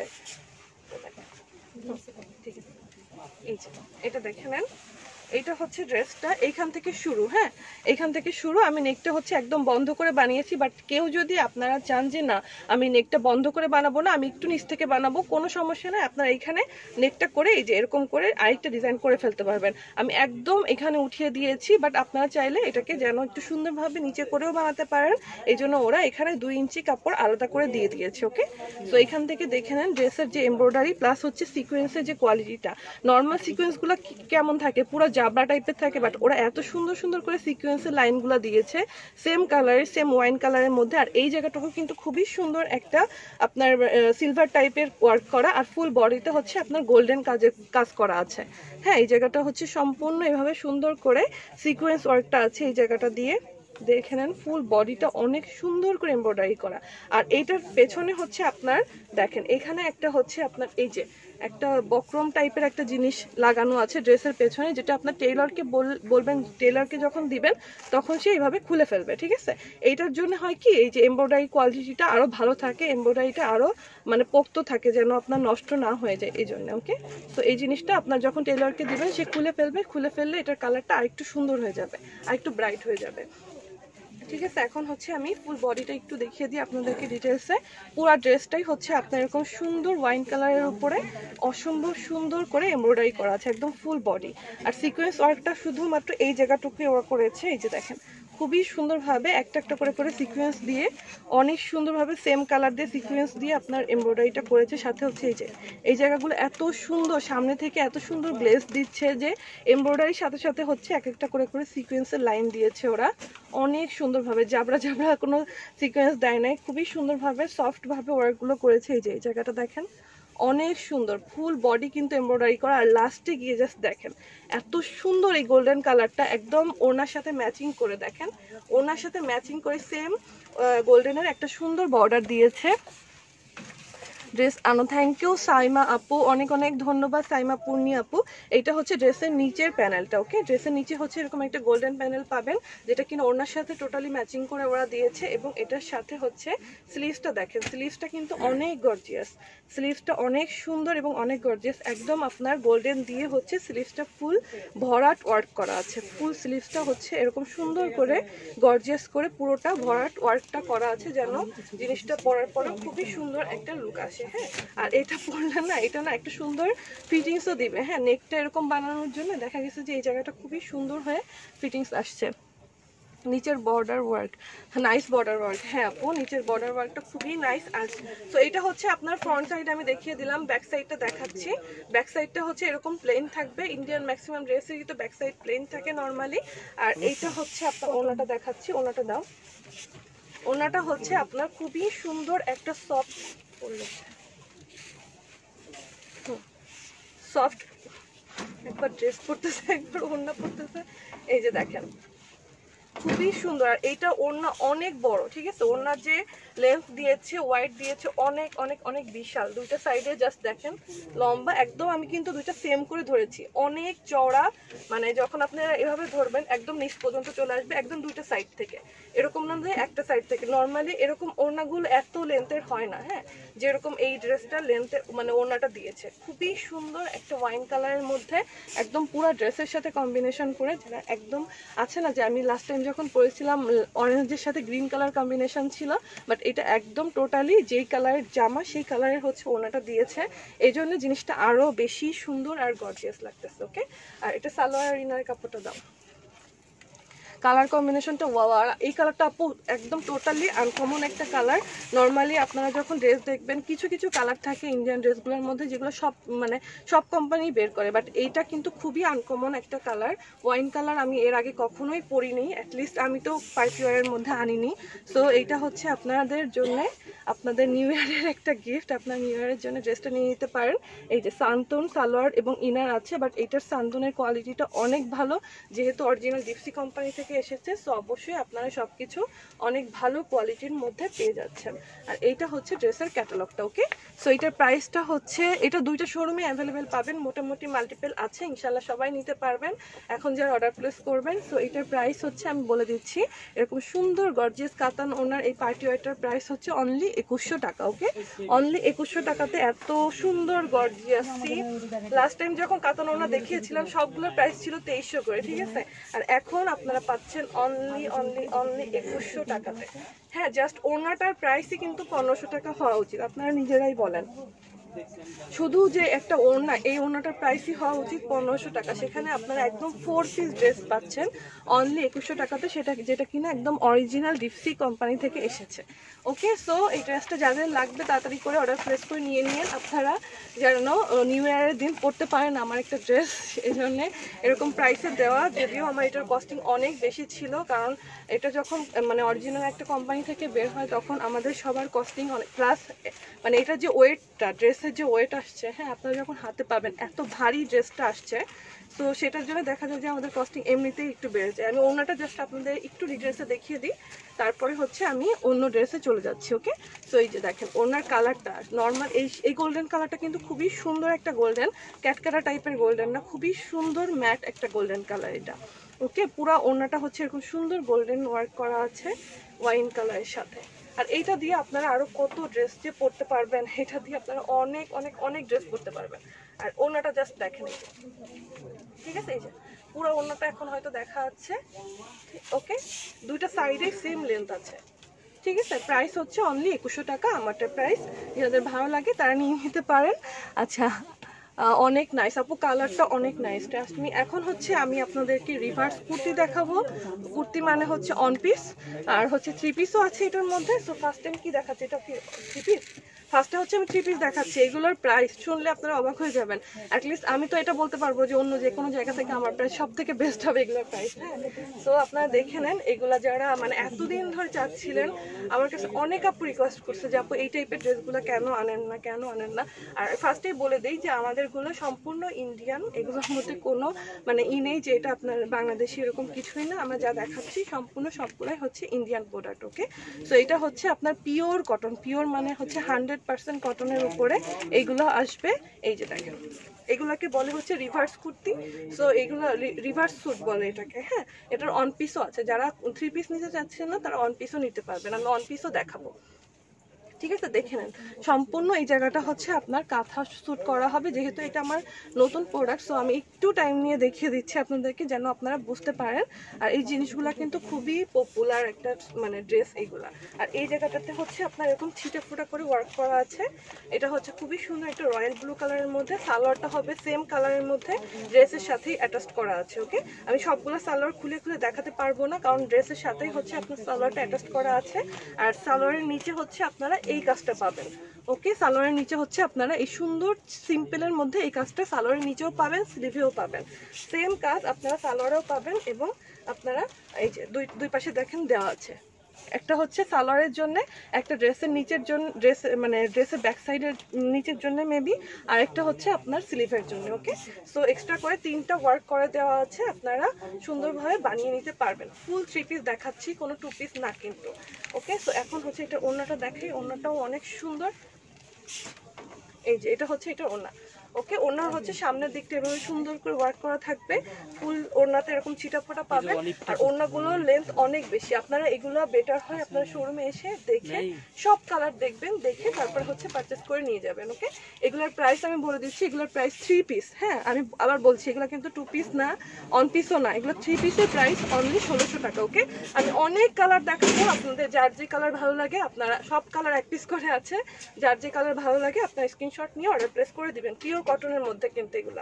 ঠিক আছে, এই যে এটা দেখে নেন, এইটা হচ্ছে ড্রেসটা, এইখান থেকে শুরু। হ্যাঁ, এইখান থেকে শুরু, আমি নেকটা হচ্ছে একদম বন্ধ করে বানিয়েছি, বাট কেউ যদি আপনারা চান যে না আমি নেকটা বন্ধ করে বানাবো না, আমি একটু নিচ থেকে বানাবো, কোনো সমস্যা নেই, আপনারা এইখানে নেকটা করে এই যে এরকম করে আরেকটা ডিজাইন করে ফেলতে পারবেন। আমি একদম এখানে উঠিয়ে দিয়েছি, বাট আপনারা চাইলে এটাকে যেন একটু সুন্দরভাবে নিচে করেও বানাতে পারেন, এই জন্য ওরা এখানে 2 ইঞ্চি কাপড় আলাদা করে দিয়ে দিয়েছে। ওকে, তো এখান থেকে দেখে নেন ড্রেসের যে এমব্রয়ডারি প্লাস হচ্ছে সিকোয়েন্সের যে কোয়ালিটিটা, নর্মাল সিকোয়েন্সগুলো কেমন থাকে, পুরো জাবরা টাইপের থাকে, বাট ওরা এত সুন্দর সুন্দর করে সিকোয়েন্সের লাইনগুলো দিয়েছে সেম কালারের, সেম ওয়াইন কালারের মধ্যে। আর এই জায়গাটুকু কিন্তু খুবই সুন্দর একটা আপনার সিলভার টাইপের ওয়ার্ক করা, আর ফুল বডিতে হচ্ছে আপনার গোল্ডেন কাজ করা আছে। হ্যাঁ, এই জায়গাটা হচ্ছে সম্পূর্ণ এভাবে সুন্দর করে সিকোয়েন্স ওয়ার্কটা আছে এই জায়গাটা দিয়ে। দেখে নেন ফুল বডিটা অনেক সুন্দর করে এমব্রয়ডারি করা। আর এইটার পেছনে হচ্ছে আপনার দেখেন এখানে একটা হচ্ছে আপনার এই যে একটা বক্রম টাইপের একটা জিনিস লাগানো আছে ড্রেসের পেছনে, যেটা আপনার টেইলরকে বলবেন, টেইলরকে যখন দিবেন তখন সে এইভাবে খুলে ফেলবে, ঠিক আছে। এইটার জন্য হয় কি এই যে এমব্রয়ডারি কোয়ালিটিটা আরো ভালো থাকে, এমব্রয়ডারিটা আরো মানে পোক্ত থাকে যেন আপনার নষ্ট না হয়ে যায় এই জন্য। ওকে, তো এই জিনিসটা আপনার যখন টেইলরকে দিবেন সে খুলে ফেলবে, খুলে ফেললে এটার কালারটা আরেকটু সুন্দর হয়ে যাবে, আরেকটু ব্রাইট হয়ে যাবে, ঠিক আছে। এখন হচ্ছে আমি ফুল বডিটা একটু দেখিয়ে দিই আপনাদেরকে ডিটেলসে। পুরো ড্রেসটাই হচ্ছে আপনার এরকম সুন্দর ওয়াইন কালারের উপরে অসম্ভব সুন্দর করে এমব্রয়ডারি করা আছে একদম ফুল বডি। আর সিকোয়েন্স ওয়ার্কটা শুধুমাত্র এই জায়গাটুকুই ওরা করেছে, এই যে দেখেন খুবই সুন্দরভাবে একটা একটা করে করে সিকোয়েন্স দিয়ে অনেক সুন্দরভাবে সেম কালার দিয়ে সিকোয়েন্স দিয়ে আপনার এমব্রয়ডারিটা করেছে। সাথে হচ্ছে এই যে এই জায়গাগুলো এত সুন্দর সামনে থেকে এত সুন্দর গ্লেজ দিচ্ছে যে এমব্রয়ডারির সাথে সাথে হচ্ছে এক একটা করে করে সিকোয়েন্সের লাইন দিয়েছে ওরা অনেক সুন্দরভাবে, জাবরা জাবরা কোনো সিকোয়েন্স দেয় নাই, খুবই সুন্দরভাবে সফটভাবে ওয়ার্কগুলো করেছে। এই যে এই জায়গাটা দেখেন অনেক সুন্দর ফুল বডি কিন্তু এমব্রয়ডারি করা। আর লাস্টে গিয়ে জাস্ট দেখেন এত সুন্দর এই গোল্ডেন কালারটা একদম ওনার সাথে ম্যাচিং করে, দেখেন ওনার সাথে ম্যাচিং করে সেম গোল্ডেনের একটা সুন্দর বর্ডার দিয়েছে ড্রেস আনো। থ্যাংক ইউ সাইমা আপু, অনেক অনেক ধন্যবাদ সাইমা পূর্ণি আপু। এটা হচ্ছে ড্রেসের নিচের প্যানেলটা। ওকে, ড্রেসের নিচে হচ্ছে এরকম একটা গোল্ডেন প্যানেল পাবেন যেটা কিনা ওনার সাথে টোটালি ম্যাচিং করে ওরা দিয়েছে। এবং এটার সাথে হচ্ছে স্লিভসটা দেখেন, স্লিভসটা কিন্তু অনেক গর্জিয়াস, স্লিভসটা অনেক সুন্দর এবং অনেক গর্জিয়াস, একদম আপনার গোল্ডেন দিয়ে হচ্ছে স্লিভসটা ফুল ভরাট ওয়ার্ক করা আছে। ফুল স্লিভসটা হচ্ছে এরকম সুন্দর করে গর্জিয়াস করে পুরোটা ভরাট ওয়ার্কটা করা আছে যেন জিনিসটা পরার পরে খুবই সুন্দর একটা লুক আসে। হ্যাঁ, আর এটা পরলে না এটা না একটা সুন্দর ফিটিংসও দিবে। হ্যাঁ, নেকটা এরকম বানানোর জন্য দেখা গেছে যে এই জায়গাটা খুবই সুন্দর হয়ে ফিটিংস আসছে। নিচের border work, nice border work. হ্যাঁ আপু, নিচের বর্ডার ওয়ার্কটা খুবই নাইস আছে। তো এটা হচ্ছে আপনার ফ্রন্ট সাইড আমি দেখিয়ে দিলাম, ব্যাক সাইডটা দেখাচ্ছি। ব্যাক সাইডটা হচ্ছে এরকম প্লেন থাকবে, ইন্ডিয়ান ম্যাক্সিমাম ড্রেসেরই তো ব্যাক সাইড প্লেন থাকে নর্মালি। আর এইটা হচ্ছে আপনার ওনাটা দেখাচ্ছি, ওনাটা দাও। ওনাটা হচ্ছে আপনার খুবই সুন্দর একটা সফট সফট, একবার ড্রেস পরতেছে একবার ওড়না পরতেছে, এই যে দেখেন খুবই সুন্দর। আর এইটা ওড়না অনেক বড়, ঠিক আছে, ওড়নার যে লেন্থ দিয়েছে ওয়াইড দিয়েছে অনেক অনেক অনেক বিশাল, দুইটা সাইডে জাস্ট দেখেন লম্বা একদম। আমি কিন্তু দুইটা সেম করে ধরেছি, অনেক চওড়া, মানে যখন আপনারা এভাবে ধরবেন একদম নিচ পর্যন্ত চলে আসবে, একদম দুইটা সাইড থেকে, এরকম না যে একটা সাইড থেকে। নর্মালি এরকম ওড়নাগুলো এত লেন্থের হয় না। হ্যাঁ, যেরকম এই ড্রেসটা লেন্থের মানে ওড়নাটা দিয়েছে খুবই সুন্দর একটা ওয়াইন কালারের মধ্যে একদম পুরো ড্রেসের সাথে কম্বিনেশন করে, যেটা একদম আছে না যে আমি লাস্ট টাইম যখন পরেছিলাম অরেঞ্জের সাথে গ্রিন কালার কম্বিনেশন ছিল, বাট এটা একদম টোটালি যেই কালারের জামা সেই কালারের হচ্ছে ওড়নাটা দিয়েছে, এই জন্য জিনিসটা আরো বেশি সুন্দর আর গর্জিয়াস লাগতেছে। ওকে, আর এটা সালোয়ার আর ইনারের কাপড়টা দাও। কালার কম্বিনেশনটা ওয়াও, আর এই কালারটা আপু একদম টোটালি আনকমন একটা কালার। নর্মালি আপনারা যখন ড্রেস দেখবেন কিছু কিছু কালার থাকে ইন্ডিয়ান ড্রেসগুলোর মধ্যে যেগুলো সব মানে সব কোম্পানি বের করে, বাট এইটা কিন্তু খুবই আনকমন একটা কালার, ওয়াইন কালার। আমি এর আগে কখনোই পরিনি, অ্যাটলিস্ট আমি তো পার্টি ওয়ারের মধ্যে আনিনি। সো এইটা হচ্ছে আপনাদের জন্য, আপনাদের নিউ ইয়ারের একটা গিফট, আপনার নিউ ইয়ারের জন্য ড্রেসটা নিয়ে নিতে পারেন। এই যে সান্তন সালোয়ার এবং ইনার আছে, বাট এইটার সান্তনের কোয়ালিটিটা অনেক ভালো, যেহেতু অরিজিনাল ডিপসি কোম্পানি থেকে এসেছে, সো অবশ্যই আপনারা সবকিছু অনেক ভালো কোয়ালিটির মধ্যে পেয়ে যাচ্ছেন। আর এইটা হচ্ছে ড্রেসের ক্যাটালগটা। ওকে, সো এটার প্রাইসটা হচ্ছে, এটা দুইটা শোরুমে অ্যাভেলেবেল পাবেন, মোটামুটি মাল্টিপল আছে, ইনশাল্লাহ সবাই নিতে পারবেন এখন যারা অর্ডার প্লেস করবেন। সো এটার প্রাইস হচ্ছে আমি বলে দিচ্ছি, এরকম সুন্দর গর্জিয়াস কাতান ওনার এই পার্টি ওয়ারটার প্রাইস হচ্ছে অনলি 2100 টাকা। ওকে, অনলি 2100 টাকাতে এত সুন্দর গর্জিয়াস। লাস্ট টাইম যখন কাতান ওনা দেখিয়েছিলাম সবগুলোর প্রাইস ছিল 2300 করে, ঠিক আছে, আর এখন আপনারা পাচ্ছেন অনলি অনলি অনলি 2100 টাকাতে। হ্যাঁ, জাস্ট ওনাটার প্রাইসই কিন্তু 1500 টাকা হওয়া উচিত, আপনারা নিজেরাই বলেন। শুধু যে একটা ওড়না, এই ওড়নাটার প্রাইসই হওয়া উচিত 1500 টাকা, সেখানে আপনারা একদম 4 পিস ড্রেস পাচ্ছেন অনলি 2100 টাকাতে, সেটা যেটা কিনা একদম অরিজিনাল ডিপসি কোম্পানি থেকে এসেছে। ওকে, সো এই ড্রেসটা যাদের লাগবে তাড়াতাড়ি করে অর্ডার প্লেস করে নিয়ে নিন আপনারা, যেন নিউ ইয়ারের দিন পরতে পারেন আমার একটা ড্রেস। এই জন্যে এরকম প্রাইসে দেওয়া, যদিও আমার এটার কস্টিং অনেক বেশি ছিল, কারণ এটা যখন মানে অরিজিনাল একটা কোম্পানি থেকে বের হয় তখন আমাদের সবার কস্টিং অনেক, প্লাস মানে এটা যে ওয়েটটা ড্রেসের ড্রেসের যে ওয়েট আসছে, হ্যাঁ আপনারা যখন হাতে পাবেন এত ভারী ড্রেসটা আসছে, তো সেটার জন্য দেখা যায় যে আমাদের কস্টিং এমনিতেই একটু বেড়ে যায়। আমি ওনাটা জাস্ট আপনাদের একটু ডিটেলসে দেখিয়ে দিই, তারপরে হচ্ছে আমি অন্য ড্রেসে চলে যাচ্ছি। ওকে, সো এই যে দেখেন ওনার কালারটা নর্মাল, এই গোল্ডেন কালারটা কিন্তু খুবই সুন্দর একটা গোল্ডেন, ক্যাটকাটা টাইপের গোল্ডেন না, খুবই সুন্দর ম্যাট একটা গোল্ডেন কালার এটা। ওকে, পুরা ওনাটা হচ্ছে এরকম সুন্দর গোল্ডেন ওয়ার্ক করা আছে ওয়াইন কালারের সাথে। আর এইটা দিয়ে আপনারা আরো কত ড্রেস যে পরতে পারবেন, এটা দিয়ে আপনারা অনেক অনেক অনেক ড্রেস পরতে পারবেন। আর ওনাটা জাস্ট দেখেন, এই যে ঠিক আছে, এই যে পুরো ওনাটা এখন হয়তো দেখা যাচ্ছে। ওকে, দুইটা সাইডে সেম লেন্থ আছে, ঠিক আছে। প্রাইস হচ্ছে অনলি 2100 টাকা। আমারটা প্রাইস, যাদের ভালো লাগে তারা নিয়ে নিতে পারেন। আচ্ছা, অনেক নাইস আপু, কালারটা অনেক নাইস, ট্রাস্ট মি। এখন হচ্ছে আমি আপনাদেরকে রিভার্স কুর্তি দেখাবো। কুর্তি মানে হচ্ছে অন পিস, আর হচ্ছে 3 পিসও আছে এটার মধ্যে। সো ফার্স্ট টাইম কি দেখাচ্ছে, এটা 3 পিস। ফার্স্টে হচ্ছে আমি 3 পিস দেখাচ্ছি। এগুলোর প্রাইস শুনলে আপনারা অবাক হয়ে যাবেন। অ্যাটলিস্ট আমি তো এটা বলতে পারবো যে অন্য যে কোনো জায়গা থেকে আমার প্রাইস সব থেকে বেস্ট হবে এগুলোর প্রাইস। হ্যাঁ, তো আপনারা দেখে নেন, এগুলা যারা মানে এতদিন ধরে চাচ্ছিলেন, আমার কাছে অনেক আপু রিকোয়েস্ট করছে যে আপু এই টাইপের ড্রেসগুলো কেন আনেন না, কেন আনেন না। আর ফার্স্টেই বলে দিই যে আমাদেরগুলো সম্পূর্ণ ইন্ডিয়ান, এগুলোর মধ্যে কোনো মানে নেই যে এটা আপনার বাংলাদেশি, এরকম কিছুই না। আমরা যা দেখাচ্ছি সম্পূর্ণ সবগুলোই হচ্ছে ইন্ডিয়ান প্রোডাক্ট। ওকে, সো এটা হচ্ছে আপনার পিওর কটন, পিওর মানে হচ্ছে 100% কটনের উপরে এইগুলো আসবে। এই যে দেখেন, এগুলাকে বলে হচ্ছে রিভার্স কুর্তি। সো এগুলো রিভার্স স্যুট বলে এটাকে। হ্যাঁ, এটার অন পিসও আছে, যারা 3 পিস নিতে চাচ্ছেন না তারা অন পিসও নিতে পারবেন, আমি অন পিসও দেখাবো। ঠিক আছে, দেখে নেন। সম্পূর্ণ এই জায়গাটা হচ্ছে আপনার কাঁথা স্যুট করা হবে, যেহেতু এটা আমার নতুন প্রোডাক্ট। সো আমি একটু টাইম নিয়ে দেখিয়ে দিচ্ছি আপনাদেরকে, যেন আপনারা বুঝতে পারেন। আর এই জিনিসগুলো কিন্তু খুবই পপুলার একটা মানে ড্রেস এইগুলা। আর এই জায়গাটাতে হচ্ছে আপনার এরকম ছিটে ফোটা করে ওয়ার্ক করা আছে। এটা হচ্ছে খুবই সুন্দর একটা রয়্যাল ব্লু কালারের মধ্যে, সালোয়ারটা হবে সেম কালারের মধ্যে, ড্রেসের সাথেই অ্যাটাচ করা আছে। ওকে, আমি সবগুলো সালোয়ার খুলে খুলে দেখাতে পারবো না, কারণ ড্রেসের সাথেই হচ্ছে আপনার সালোয়ারটা অ্যাটাচ করা আছে। আর সালোয়ারের নিচে হচ্ছে আপনারা এই কাজটা পাবেন। ওকে, সালোয়ারের নিচে হচ্ছে আপনারা এই সুন্দর সিম্পলের মধ্যে এই কাজটা সালোয়ারের নিচেও পাবেন, স্লিভেও পাবেন। সেম কাজ আপনারা সালোয়ারেও পাবেন, এবং আপনারা এই যে দুই পাশে দেখেন দেওয়া আছে। একটা হচ্ছে সালোয়ারের জন্য, একটা ড্রেসের নিচের জন্য, ড্রেসের ব্যাক সাইডের নিচের জন্য মেবি, আর একটা হচ্ছে আপনার স্লিভের জন্য। ওকে, সো এক্সট্রা করে 3টা ওয়ার্ক করে দেওয়া আছে, আপনারা সুন্দরভাবে বানিয়ে নিতে পারবেন। ফুল 3 পিস দেখাচ্ছি, কোনো 2 পিস না কিন্তু। ওকে, সো এখন হচ্ছে এটা ওড়নাটা দেখাই, ওড়নাটাও অনেক সুন্দর। এই যে এটা হচ্ছে এটা ওড়না। ওকে, ওড়না হচ্ছে সামনের দিকটা এভাবে সুন্দর করে ওয়ার্ক করা থাকবে, ফুল ওড়নাতে এরকম ছিটাফোটা পাবেন। আর ওড়নাগুলোর লেন্থ অনেক বেশি, আপনারা এগুলো বেটার হয় আপনারা শোরুমে এসে দেখে সব কালার দেখবেন, দেখে তারপর হচ্ছে পারচেস করে নিয়ে যাবেন। ওকে, এগুলোর প্রাইস আমি বলে দিচ্ছি, এগুলোর প্রাইস 3 পিস। হ্যাঁ, আমি আবার বলছি এগুলো কিন্তু 2 পিস না, অন পিসও না, এগুলো 3 পিসের প্রাইস অনলি 1600 টাকা। ওকে, আমি অনেক কালার দেখাবো আপনাদের, যার যে কালার ভালো লাগে, আপনারা সব কালার 1 পিস করে আছে, যার যে কালার ভালো লাগে আপনারা স্ক্রিনশট নিয়ে অর্ডার প্লেস করে দিবেন। পিওর কটনের মধ্যে কিন্তু এগুলা,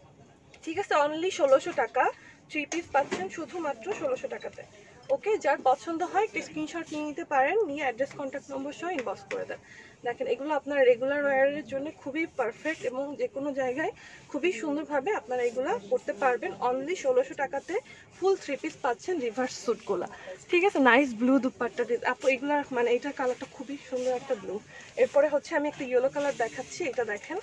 ঠিক আছে। অনলি 1600 টাকা 3 পিস পাচ্ছেন শুধুমাত্র 1600 টাকাতে। ওকে, যার পছন্দ হয় একটু স্ক্রিনশট নিয়ে নিতে পারেন, নিয়ে অ্যাড্রেস কন্ট্যাক্ট নম্বর সহ ইনবক্স করে দেন। দেখেন এগুলো আপনার রেগুলার ওয়্যারের জন্য খুবই পারফেক্ট, এবং যে কোনো জায়গায় খুবই সুন্দরভাবে আপনারা এগুলো করতে পারবেন। অনলি 1600 টাকাতে ফুল 3 পিস পাচ্ছেন রিভার্স স্যুটগুলো। ঠিক আছে, নাইস ব্লু দুপাট্টা আপু, এগুলার মানে এইটার কালারটা খুবই সুন্দর একটা ব্লু। এরপরে হচ্ছে আমি একটা ইয়েলো কালার দেখাচ্ছি, এটা দেখেন,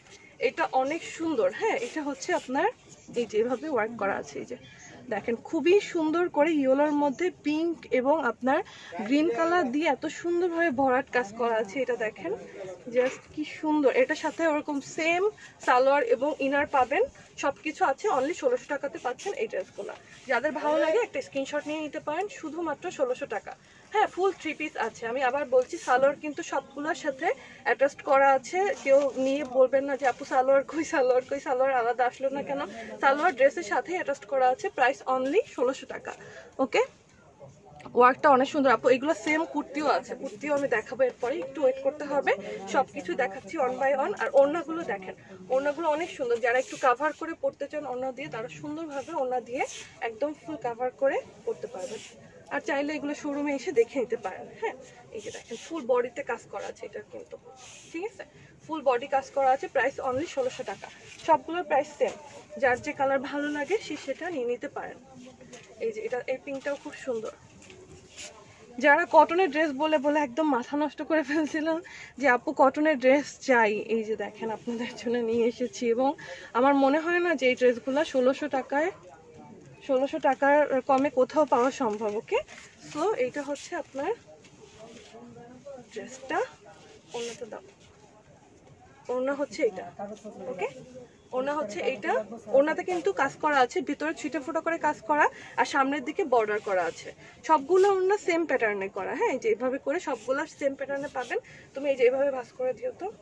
এটা অনেক সুন্দর। হ্যাঁ, এটা হচ্ছে আপনার এই যে এভাবে ওয়ার্ক করা আছে, এই যে দেখেন খুবই সুন্দর করে ইয়েলোর মধ্যে পিঙ্ক এবং আপনার গ্রিন কালার দিয়ে এত সুন্দরভাবে ভরাট কাজ করা আছে। এটা দেখেন জাস্ট কি সুন্দর, এটার সাথে ওরকম সেম সালোয়ার এবং ইনার পাবেন, সবকিছু আছে। অনলি 1600 টাকাতে পাচ্ছেন এই ড্রেসগুলো। যাদের ভালো লাগে একটা স্ক্রিনশট নিয়ে নিতে পারেন, শুধুমাত্র 1600 টাকা। হ্যাঁ, ফুল 3 পিস আছে, আমি আবার বলছি সালোয়ার কিন্তু সবগুলোর সাথে অ্যাটাচড করা আছে। কেউ নিয়ে বলবেন না যে আপু সালোয়ার কই, সালোয়ার কই, সালোয়ার আলাদা আসলো না কেন, সালোয়ার ড্রেসের সাথেই অ্যাটাচড করা আছে। প্রাইস অনলি 1600 টাকা। ওকে, ওয়ার্কটা অনেক সুন্দর আপু। এগুলো সেম কুর্তিও আছে, কুর্তিও আমি দেখাবো এরপরে, একটু ওয়েট করতে হবে, সবকিছু দেখাচ্ছি অন বাই অন। আর ওড়নাগুলো দেখেন, ওড়নাগুলো অনেক সুন্দর, যারা একটু কাভার করে পড়তে চান ওড়না দিয়ে, তারা সুন্দরভাবে ওড়না দিয়ে একদম ফুল কাভার করে পড়তে পারবেন। আর চাইলে এগুলো শোরুমে এসে দেখে নিতে পারেন। হ্যাঁ, এই যে দেখেন ফুল বডিতে কাজ করা আছে এটা কিন্তু, ঠিক আছে, ফুল বডি কাজ করা আছে। প্রাইস অনলি 1600 টাকা, সবগুলোর প্রাইস সেম। যার যে কালার ভালো লাগে সে সেটা নিয়ে নিতে পারেন। এই যে এটা, এই পিঙ্কটাও খুব সুন্দর, যারা কটনের ড্রেস বলে বলে একদম মাথা নষ্ট করে ফেলছিলাম যে আপু কটনের ড্রেস চাই, এই যে দেখেন আপনাদের জন্য নিয়ে এসেছি। এবং আমার মনে হয় না যে এই ড্রেসগুলো 1600 টাকার কমে কোথাও পাওয়া সম্ভব। ওকে, সো এইটা হচ্ছে আপনার ড্রেসটা। অন্যটা দাও, ওড়না হচ্ছে এইটা। ওকে, ওড়না হচ্ছে এইটা। ওড়নাতে কিন্তু কাজ করা আছে, ভিতরে ছিটে ফোটা করে কাজ করা, আর সামনের দিকে বর্ডার করা আছে। সবগুলো ওড়না সেম প্যাটার্নে করা। হ্যাঁ, এই যে এইভাবে করে সবগুলো সেম প্যাটার্নে পাবেন। তুমি এই যে এইভাবে ভাঁজ করে দিও তো,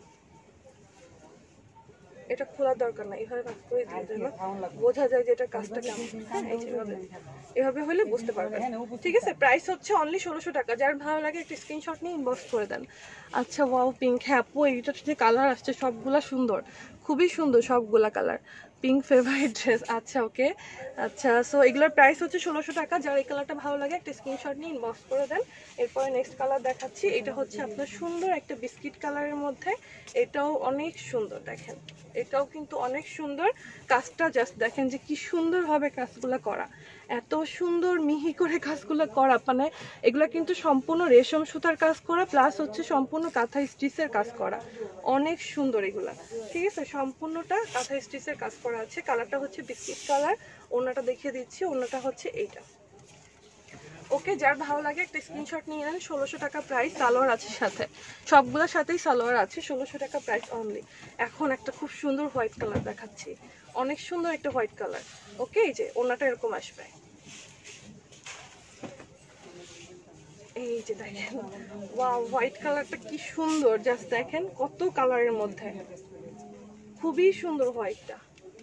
এটা খোলার দরকার না, এইভাবে ভাঁজ করে দিয়ে দিলে বোঝা যায় যে এটার কাজটা কেমন। হ্যাঁ, এই যে এভাবে হলে বুঝতে পারবেন। ঠিক আছে, প্রাইস হচ্ছে অনলি 1600 টাকা। যার ভালো লাগে একটা স্ক্রিনশট নিয়ে ইনবক্স করে দেন। আচ্ছা, ওয়াও পিঙ্ক। হ্যাঁ আপু, এইটার যে কালার আসছে সবগুলা সুন্দর, খুবই সুন্দর সবগুলা কালার। Pink favourite dress. আচ্ছা ওকে, আচ্ছা সো এগুলোর প্রাইস হচ্ছে 1600 টাকা। যার এই কালারটা ভালো লাগে একটা স্ক্রিনশট নিয়ে ইনবক্স করে দেন। এরপরে নেক্সট কালার দেখাচ্ছি। এটা হচ্ছে আপনার সুন্দর একটা বিস্কিট কালারের মধ্যে, এটাও অনেক সুন্দর। দেখেন এটাও কিন্তু অনেক সুন্দর। কাজটা জাস্ট দেখেন যে কি সুন্দরভাবে কাজগুলো করা, এত সুন্দর মিহি করে কাজগুলো করা। মানে এগুলো কিন্তু সম্পূর্ণ রেশম সুতার কাজ করা, প্লাস হচ্ছে সম্পূর্ণ কাঁথা স্টিচের কাজ করা। অনেক সুন্দর এগুলা। ঠিক আছে, সম্পূর্ণটা কাঁথা স্টিচের কাজ করা আছে। কালারটা হচ্ছে বিস্কিট কালার। ওড়নাটা দেখিয়ে দিচ্ছি, ওড়নাটা হচ্ছে এইটা। ওকে, যার ভালো লাগে একটা স্ক্রিনশট নিয়ে নেন। 1600 টাকা প্রাইস, সালোয়ার আছে সাথে, সবগুলোর সাথেই সালোয়ার আছে। 1600 টাকা প্রাইস অনলি। এখন একটা খুব সুন্দর হোয়াইট কালার দেখাচ্ছি, অনেক সুন্দর একটা হোয়াইট কালার। ওকে, এই যে ওড়নাটা এরকম আসবে, এই যে দেখেন ওয়াও, হোয়াইট কালারটা কি সুন্দর। জাস্ট দেখেন কত কালারের মধ্যে, খুবই সুন্দর হোয়াইটটা।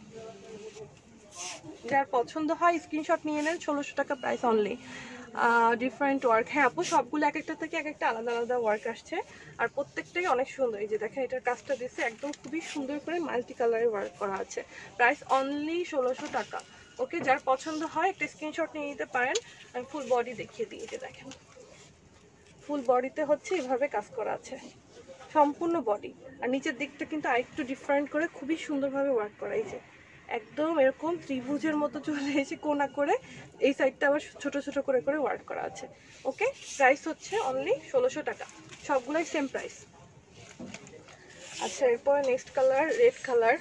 যার পছন্দ হয় স্ক্রিনশট নিয়ে নেন। 1600 টাকা প্রাইস অনলি। Different work. হ্যাঁ আপু, সবগুলো এক একটা থেকে এক একটা আলাদা আলাদা ওয়ার্ক আসছে, আর প্রত্যেকটাই অনেক সুন্দর। এই যে দেখেন এটার কাজটা দিচ্ছে একদম খুবই সুন্দর করে মাল্টি কালারের ওয়ার্ক করা আছে। প্রাইস অনলি 1600 টাকা। ওকে, যার পছন্দ হয় একটা স্ক্রিনশট নিয়ে নিতে পারেন। আমি ফুল বডি দেখিয়ে দিই। যে দেখেন ফুল বডিতে হচ্ছে এইভাবে কাজ করা আছে, সম্পূর্ণ বডি। আর নিচের দিকটা কিন্তু আরেকটু ডিফারেন্ট করে খুবই সুন্দরভাবে ওয়ার্ক করা। এই যে একদম এরকম ত্রিভুজের মতো চলে এসে কোনা করে, এই সাইডটা আবার ছোট ছোট করে করে ওয়ার্ক করা আছে। ওকে, প্রাইস হচ্ছে অনলি 1600 টাকা, সবগুলাই সেম প্রাইস। আচ্ছা, এরপরে next colour red colour.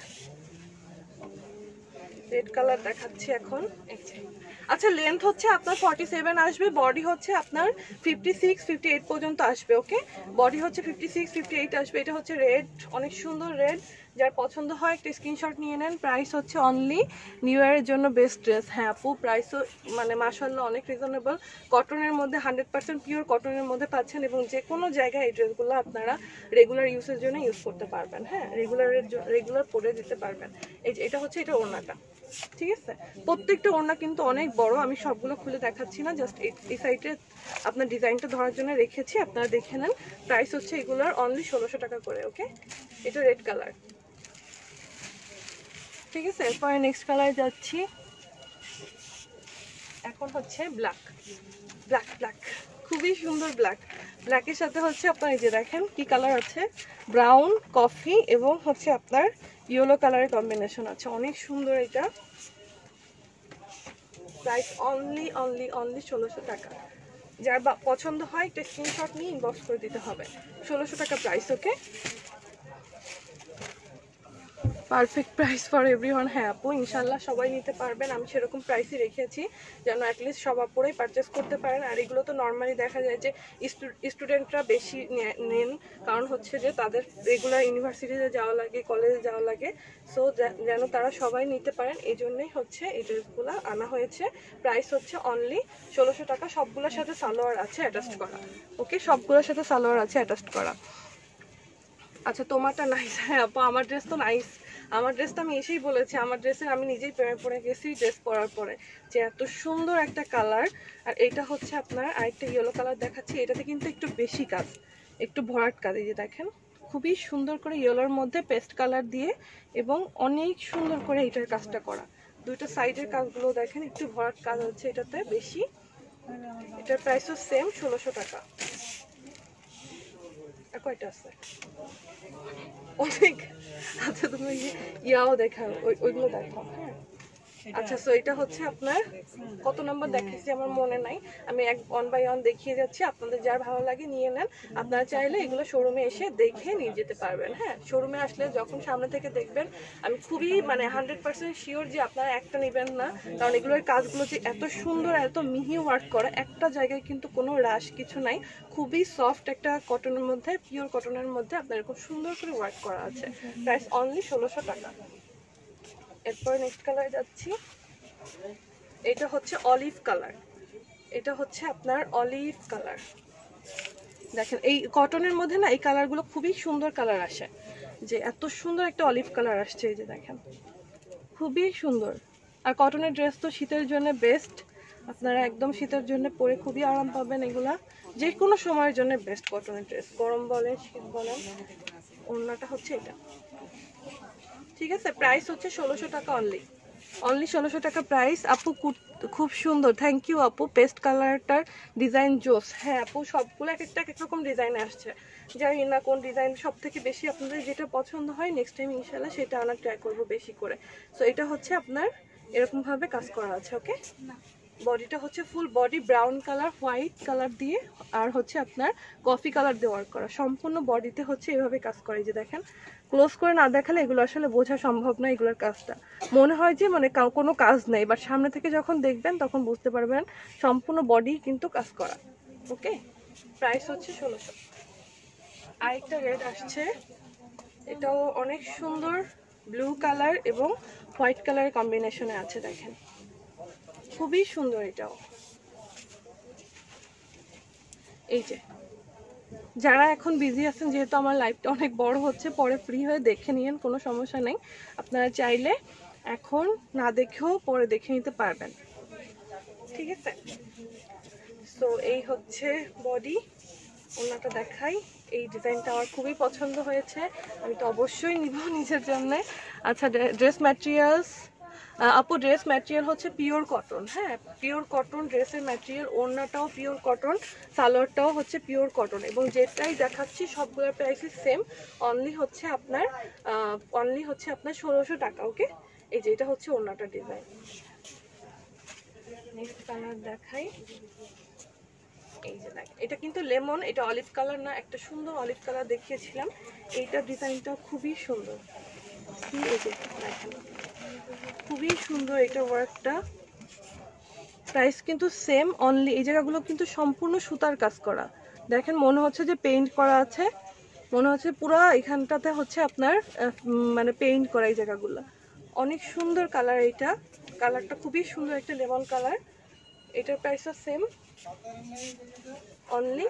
Red colour দেখাচ্ছি এখন। আচ্ছা, লেন্থ হচ্ছে আপনার 47 আসবে, বডি হচ্ছে আপনার 56 58 পর্যন্ত আসবে। ওকে, বডি হচ্ছে 56 58 আসবে। এটা হচ্ছে রেড, অনেক সুন্দর রেড। যার পছন্দ হয় একটা স্ক্রিনশট নিয়ে নেন। প্রাইস হচ্ছে অনলি, নিউ ইয়ারের জন্য বেস্ট ড্রেস। হ্যাঁ আপু, প্রাইসও মানে মাশাআল্লাহ অনেক রিজনেবল। কটনের মধ্যে 100% পিওর কটনের মধ্যে পাচ্ছেন, এবং যে কোনো জায়গায় এই ড্রেসগুলো আপনারা রেগুলার ইউজের জন্য ইউজ করতে পারবেন। হ্যাঁ, রেগুলার পরে দিতে পারবেন। এই যে এটা হচ্ছে এটা ওড়নাটা। ঠিক আছে, প্রত্যেকটা ওড়না কিন্তু অনেক বড়, আমি সবগুলো খুলে দেখাচ্ছি না, জাস্ট এই সাইডে আপনার ডিজাইনটা ধরার জন্য রেখেছি, আপনারা দেখে নেন। প্রাইস হচ্ছে এগুলোর অনলি 1600 টাকা করে। ওকে, এটা রেড কালার। ঠিক আছে, এরপরে নেক্সট কালারে যাচ্ছি। এখন হচ্ছে ব্ল্যাক। ব্ল্যাক ব্ল্যাক খুবই সুন্দর ব্ল্যাক। ব্ল্যাকের সাথে হচ্ছে আপনার এই যে দেখেন কি কালার আছে, ব্রাউন, কফি এবং হচ্ছে আপনার ইয়েলো কালারের কম্বিনেশন আছে, অনেক সুন্দর এটা। প্রাইস অনলি 1600 টাকা। যার পছন্দ হয় একটা স্ক্রিনশট নিয়ে ইনবক্স করে দিতে হবে। 1600 টাকা price. Okay, perfect price for everyone. হ্যাঁ আপু, ইনশাল্লাহ সবাই নিতে পারবেন, আমি সেরকম প্রাইসই রেখেছি যেন অ্যাটলিস্ট সব আপুরাই পারচেস করতে পারেন। আর এগুলো তো নর্মালি দেখা যায় যে স্টুডেন্টরা বেশি নেন, কারণ হচ্ছে যে তাদের রেগুলার ইউনিভার্সিটিতে যাওয়া লাগে, কলেজে যাওয়া লাগে। সো যেন তারা সবাই নিতে পারেন, এই জন্যই হচ্ছে এই ড্রেসগুলো আনা হয়েছে। প্রাইস হচ্ছে অনলি 1600 টাকা। সবগুলোর সাথে সালোয়ার আছে অ্যাটাচড করা। ওকে, সবগুলোর সাথে সালোয়ার আছে অ্যাটাচড করা। আচ্ছা, তোমারটা নাইস। হ্যাঁ আপু, আমার ড্রেস তো নাইস। আমার ড্রেসটা আমি এসেই বলেছি, আমার ড্রেসের আমি নিজেই প্রেমে পড়ে গেছি ড্রেস পরার পরে, যে এত সুন্দর একটা কালার। আর এটা হচ্ছে আপনার আরেকটা ইয়েলো কালার দেখাচ্ছি, এটাতে কিন্তু একটু বেশি কাজ, একটু ভরাট কাজ। এই যে দেখেন খুবই সুন্দর করে ইয়েলোর মধ্যে পেস্ট কালার দিয়ে, এবং অনেক সুন্দর করে এটার কাজটা করা। দুইটা সাইডের কাজগুলো দেখেন, একটু ভরাট কাজ হচ্ছে এটাতে বেশি। এটার প্রাইসও সেম 1600 টাকা। কয়টা আছে অনেক। আচ্ছা, তুমি ইয়াও দেখা, ওইগুলো দেখো। হ্যাঁ, আচ্ছা, সো এটা হচ্ছে আপনার কত নাম্বার দেখেছি আমার মনে নাই, আমি এক ওয়ান বাই ওয়ান দেখিয়ে যাচ্ছি, আপনাদের যার ভালো লাগে নিয়ে নেন। আপনারা চাইলে এগুলো শোরুমে এসে দেখে নিয়ে যেতে পারবেন। হ্যাঁ, শোরুমে আসলে যখন সামনে থেকে দেখবেন, আমি খুবই মানে 100% শিওর যে আপনারা একটা নেবেন না, কারণ এগুলোর কাজগুলো যে এত সুন্দর, এত মিহি ওয়ার্ক করা, একটা জায়গায় কিন্তু কোনো রাশ কিছু নাই, খুবই সফট একটা কটনের মধ্যে, পিওর কটনের মধ্যে আপনার খুব সুন্দর করে ওয়ার্ক করা আছে। প্রাইস অনলি 1600 টাকা। এরপর নেক্সট কালারে যাচ্ছি, এটা হচ্ছে অলিভ কালার, এটা হচ্ছে আপনার অলিভ কালার। দেখেন এই কটনের মধ্যে না এই কালারগুলো খুবই সুন্দর কালার আসে, যে এত সুন্দর একটা অলিভ কালার আসছে, এই যে দেখেন খুবই সুন্দর। আর কটনের ড্রেস তো শীতের জন্য বেস্ট, আপনারা একদম শীতের জন্য পরে খুবই আরাম পাবেন। এগুলা যে কোনো সময়ের জন্য বেস্ট কটনের ড্রেস, গরম বলেন শীত বলেন। ওড়নাটা হচ্ছে এটা, ঠিক আছে। প্রাইস হচ্ছে 1600 টাকা অনলি, অনলি 1600 টাকা প্রাইস। আপু খুব সুন্দর, থ্যাংক ইউ আপু। পেস্ট কালারটার ডিজাইন জোস। হ্যাঁ আপু, সবগুলো এক একটা এক রকম ডিজাইনে আসছে, জানি না কোন ডিজাইন সব থেকে বেশি আপনাদের যেটা পছন্দ হয়, নেক্সট টাইম ইনশাল্লাহ সেটা আনার ট্রাই করবো বেশি করে। সো এটা হচ্ছে আপনার এরকমভাবে কাজ করা আছে, ওকে। বডিটা হচ্ছে full body brown colour white colour দিয়ে, আর হচ্ছে আপনার কফি কালার দিয়ে ওয়ার্ক করা, সম্পূর্ণ বডিতে হচ্ছে এভাবে কাজ করে। যে দেখেন ক্লোজ করে না দেখালে এগুলো আসলে বোঝা সম্ভব না, এগুলোর কাজটা মনে হয় যে মানে কোনো কাজ নেই, বাট সামনে থেকে যখন দেখবেন তখন বুঝতে পারবেন সম্পূর্ণ বডি কিন্তু কাজ করা, ওকে। প্রাইস হচ্ছে 1600। আরেকটা রেড আসছে, এটাও অনেক সুন্দর, ব্লু কালার এবং হোয়াইট কালারের কম্বিনেশনে আছে, দেখেন খুবই সুন্দর এটাও। এই যে যারা এখন বিজি আছেন, যেহেতু আমার লাইফটা অনেক বড় হচ্ছে, পরে ফ্রি হয়ে দেখে নিন, কোনো সমস্যা নেই। আপনারা চাইলে এখন না দেখেও পরে দেখে নিতে পারবেন, ঠিক আছে। সো এই হচ্ছে বডি, ওনাটা দেখাই। এই ডিজাইনটা আমার খুবই পছন্দ হয়েছে, আমি তো অবশ্যই নিব নিজের জন্য। আচ্ছা, ড্রেস ম্যাটেরিয়ালস আপু, ড্রেস ম্যাটেরিয়াল হচ্ছে পিওর কটন। হ্যাঁ, পিওর কটন ড্রেসের ম্যাটেরিয়াল, ওড়নাটাও পিওর কটন, সালোয়ারটাও হচ্ছে পিওর কটন, এবং যেটাই দেখাচ্ছি সবগুলোর প্রাইসই সেম, অনলি হচ্ছে আপনার 1600 টাকা, ওকে। এই যে এটা হচ্ছে ওড়নাটা ডিজাইন। নেক্সট কালার দেখাই, এই যে দেখেন এটা কিন্তু লেমন, এটা অলিভ কালার না, একটা সুন্দর অলিভ কালার দেখিয়েছিলাম, এইটা ডিজাইনটা খুবই সুন্দর। এই যে দেখেন খুবই সুন্দর এটা ওয়ার্কটা। প্রাইস কিন্তু সেম, অনলি এই জায়গাগুলো কিন্তু সম্পূর্ণ সুতার কাজ করা, দেখেন মনে হচ্ছে যে পেইন্ট করা আছে, মনে হচ্ছে পুরো এখানটাতে হচ্ছে আপনার মানে পেইন্ট করা এই জায়গাগুলো। অনেক সুন্দর কালার, এইটা কালারটা খুবই সুন্দর, একটা লেমন কালার। এটার প্রাইসও same, only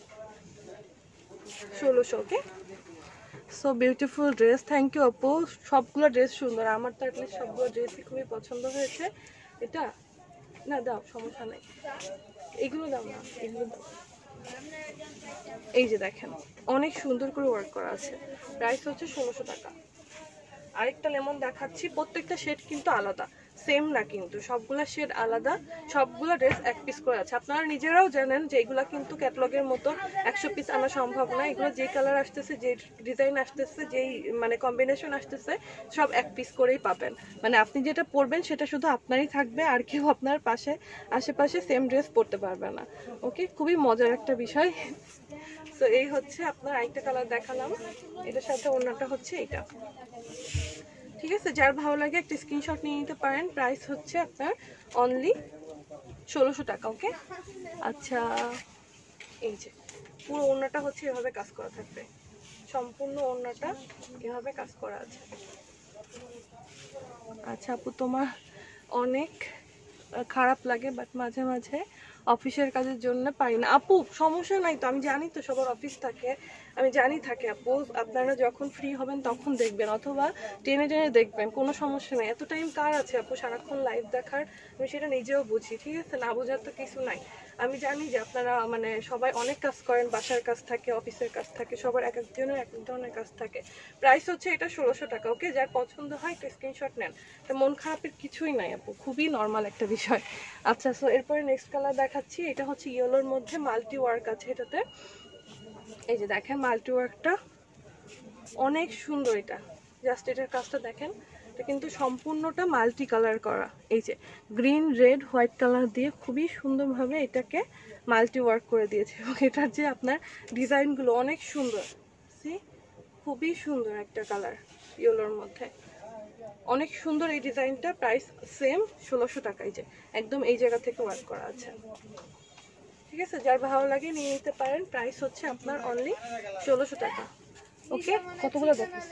1600, okay. So beautiful dress, thank you আপু। সবগুলো ড্রেস সুন্দর, আমার তো অ্যাটলিস্ট সবগুলো ড্রেসই খুবই পছন্দ হয়েছে। এটা না দাও, সমস্যা নেই, এগুলো দাও না, এগুলো দাও। এই যে দেখেন অনেক সুন্দর করে ওয়ার্ক করা আছে, প্রাইস হচ্ছে 1600 টাকা। আরেকটা লেমন দেখাচ্ছি, প্রত্যেকটা শেড কিন্তু আলাদা, সেম না কিন্তু, সবগুলা শেড আলাদা, সবগুলা ড্রেস এক পিস করে আছে। আপনারা নিজেরাও জানেন যে এগুলা কিন্তু ক্যাটালগের মতো 100 পিস আনা সম্ভব না, এগুলো যে কালার আসতেছে, যে ডিজাইন আসতেছে, যেই মানে কম্বিনেশন আসতেছে, সব এক পিস করেই পাবেন। মানে আপনি যেটা পরবেন সেটা শুধু আপনারই থাকবে, আর কেউ আপনার পাশে আশেপাশে সেম ড্রেস পরতে পারবে না, ওকে। খুবই মজার একটা বিষয়। তো এই হচ্ছে আপনার আরেকটা কালার দেখালাম, এটার সাথে অন্যটা হচ্ছে এইটা, ঠিক আছে। যার ভালো লাগে একটা স্ক্রিনশট নিয়ে নিতে পারেন। প্রাইস হচ্ছে আপনার অনলি 1600 টাকা, ওকে। আচ্ছা, এই যে পুরো ওড়নাটা হচ্ছে এভাবে কাজ করা থাকবে, সম্পূর্ণ ওড়নাটা এভাবে কাজ করা আছে। আচ্ছা আপু, তোমার অনেক খারাপ লাগে, বাট মাঝে মাঝে অফিসের কাজের জন্য পাই না। আপু সমস্যা নাই তো, আমি জানি তো সবার অফিস থাকে, আমি জানি থাকে আপু, আপনারা যখন ফ্রি হবেন তখন দেখবেন, অথবা টেনে টেনে দেখবেন, কোনো সমস্যা নেই। এত টাইম কার আছে আপু সারাক্ষণ লাইভ দেখার, আমি সেটা নিজেও বুঝি, ঠিক আছে, না বোঝার তো কিছু নাই। আমি জানি যে আপনারা মানে সবাই অনেক কাজ করেন, বাসার কাজ থাকে, অফিসের কাজ থাকে, সবার এক একজনের এক এক ধরনের কাজ থাকে। প্রাইস হচ্ছে এটা 1600 টাকা, ওকে। যার পছন্দ হয় একটা স্ক্রিনশট নেন, এটা মন খারাপের কিছুই নাই আপু, খুবই নর্মাল একটা বিষয়। আচ্ছা, সো এরপরে নেক্সট কালার দেখাচ্ছি, এটা হচ্ছে ইয়েলোর মধ্যে মাল্টি ওয়ার্ক আছে এটাতে, এই যে দেখেন মাল্টি ওয়ার্কটা অনেক সুন্দর, এটা জাস্ট এটার কাজটা দেখেন, এটা কিন্তু সম্পূর্ণটা মাল্টি কালার করা, এই যে গ্রিন রেড হোয়াইট কালার দিয়ে খুবই সুন্দরভাবে এটাকে মাল্টি ওয়ার্ক করে দিয়েছে। এবং এটার যে আপনার ডিজাইনগুলো অনেক সুন্দর, সি খুবই সুন্দর একটা কালার ইয়েলোর মধ্যে, অনেক সুন্দর এই ডিজাইনটা। প্রাইস সেম 1600 টাকায়, যে একদম এই জায়গা থেকে ওয়ার্ক করা আছে। ঠিক আছে, যার ভালো লাগে নিয়ে নিতে পারেন। প্রাইস হচ্ছে আপনার অনলি 1600 টাকা। ওকে, কতগুলো দেখতেছি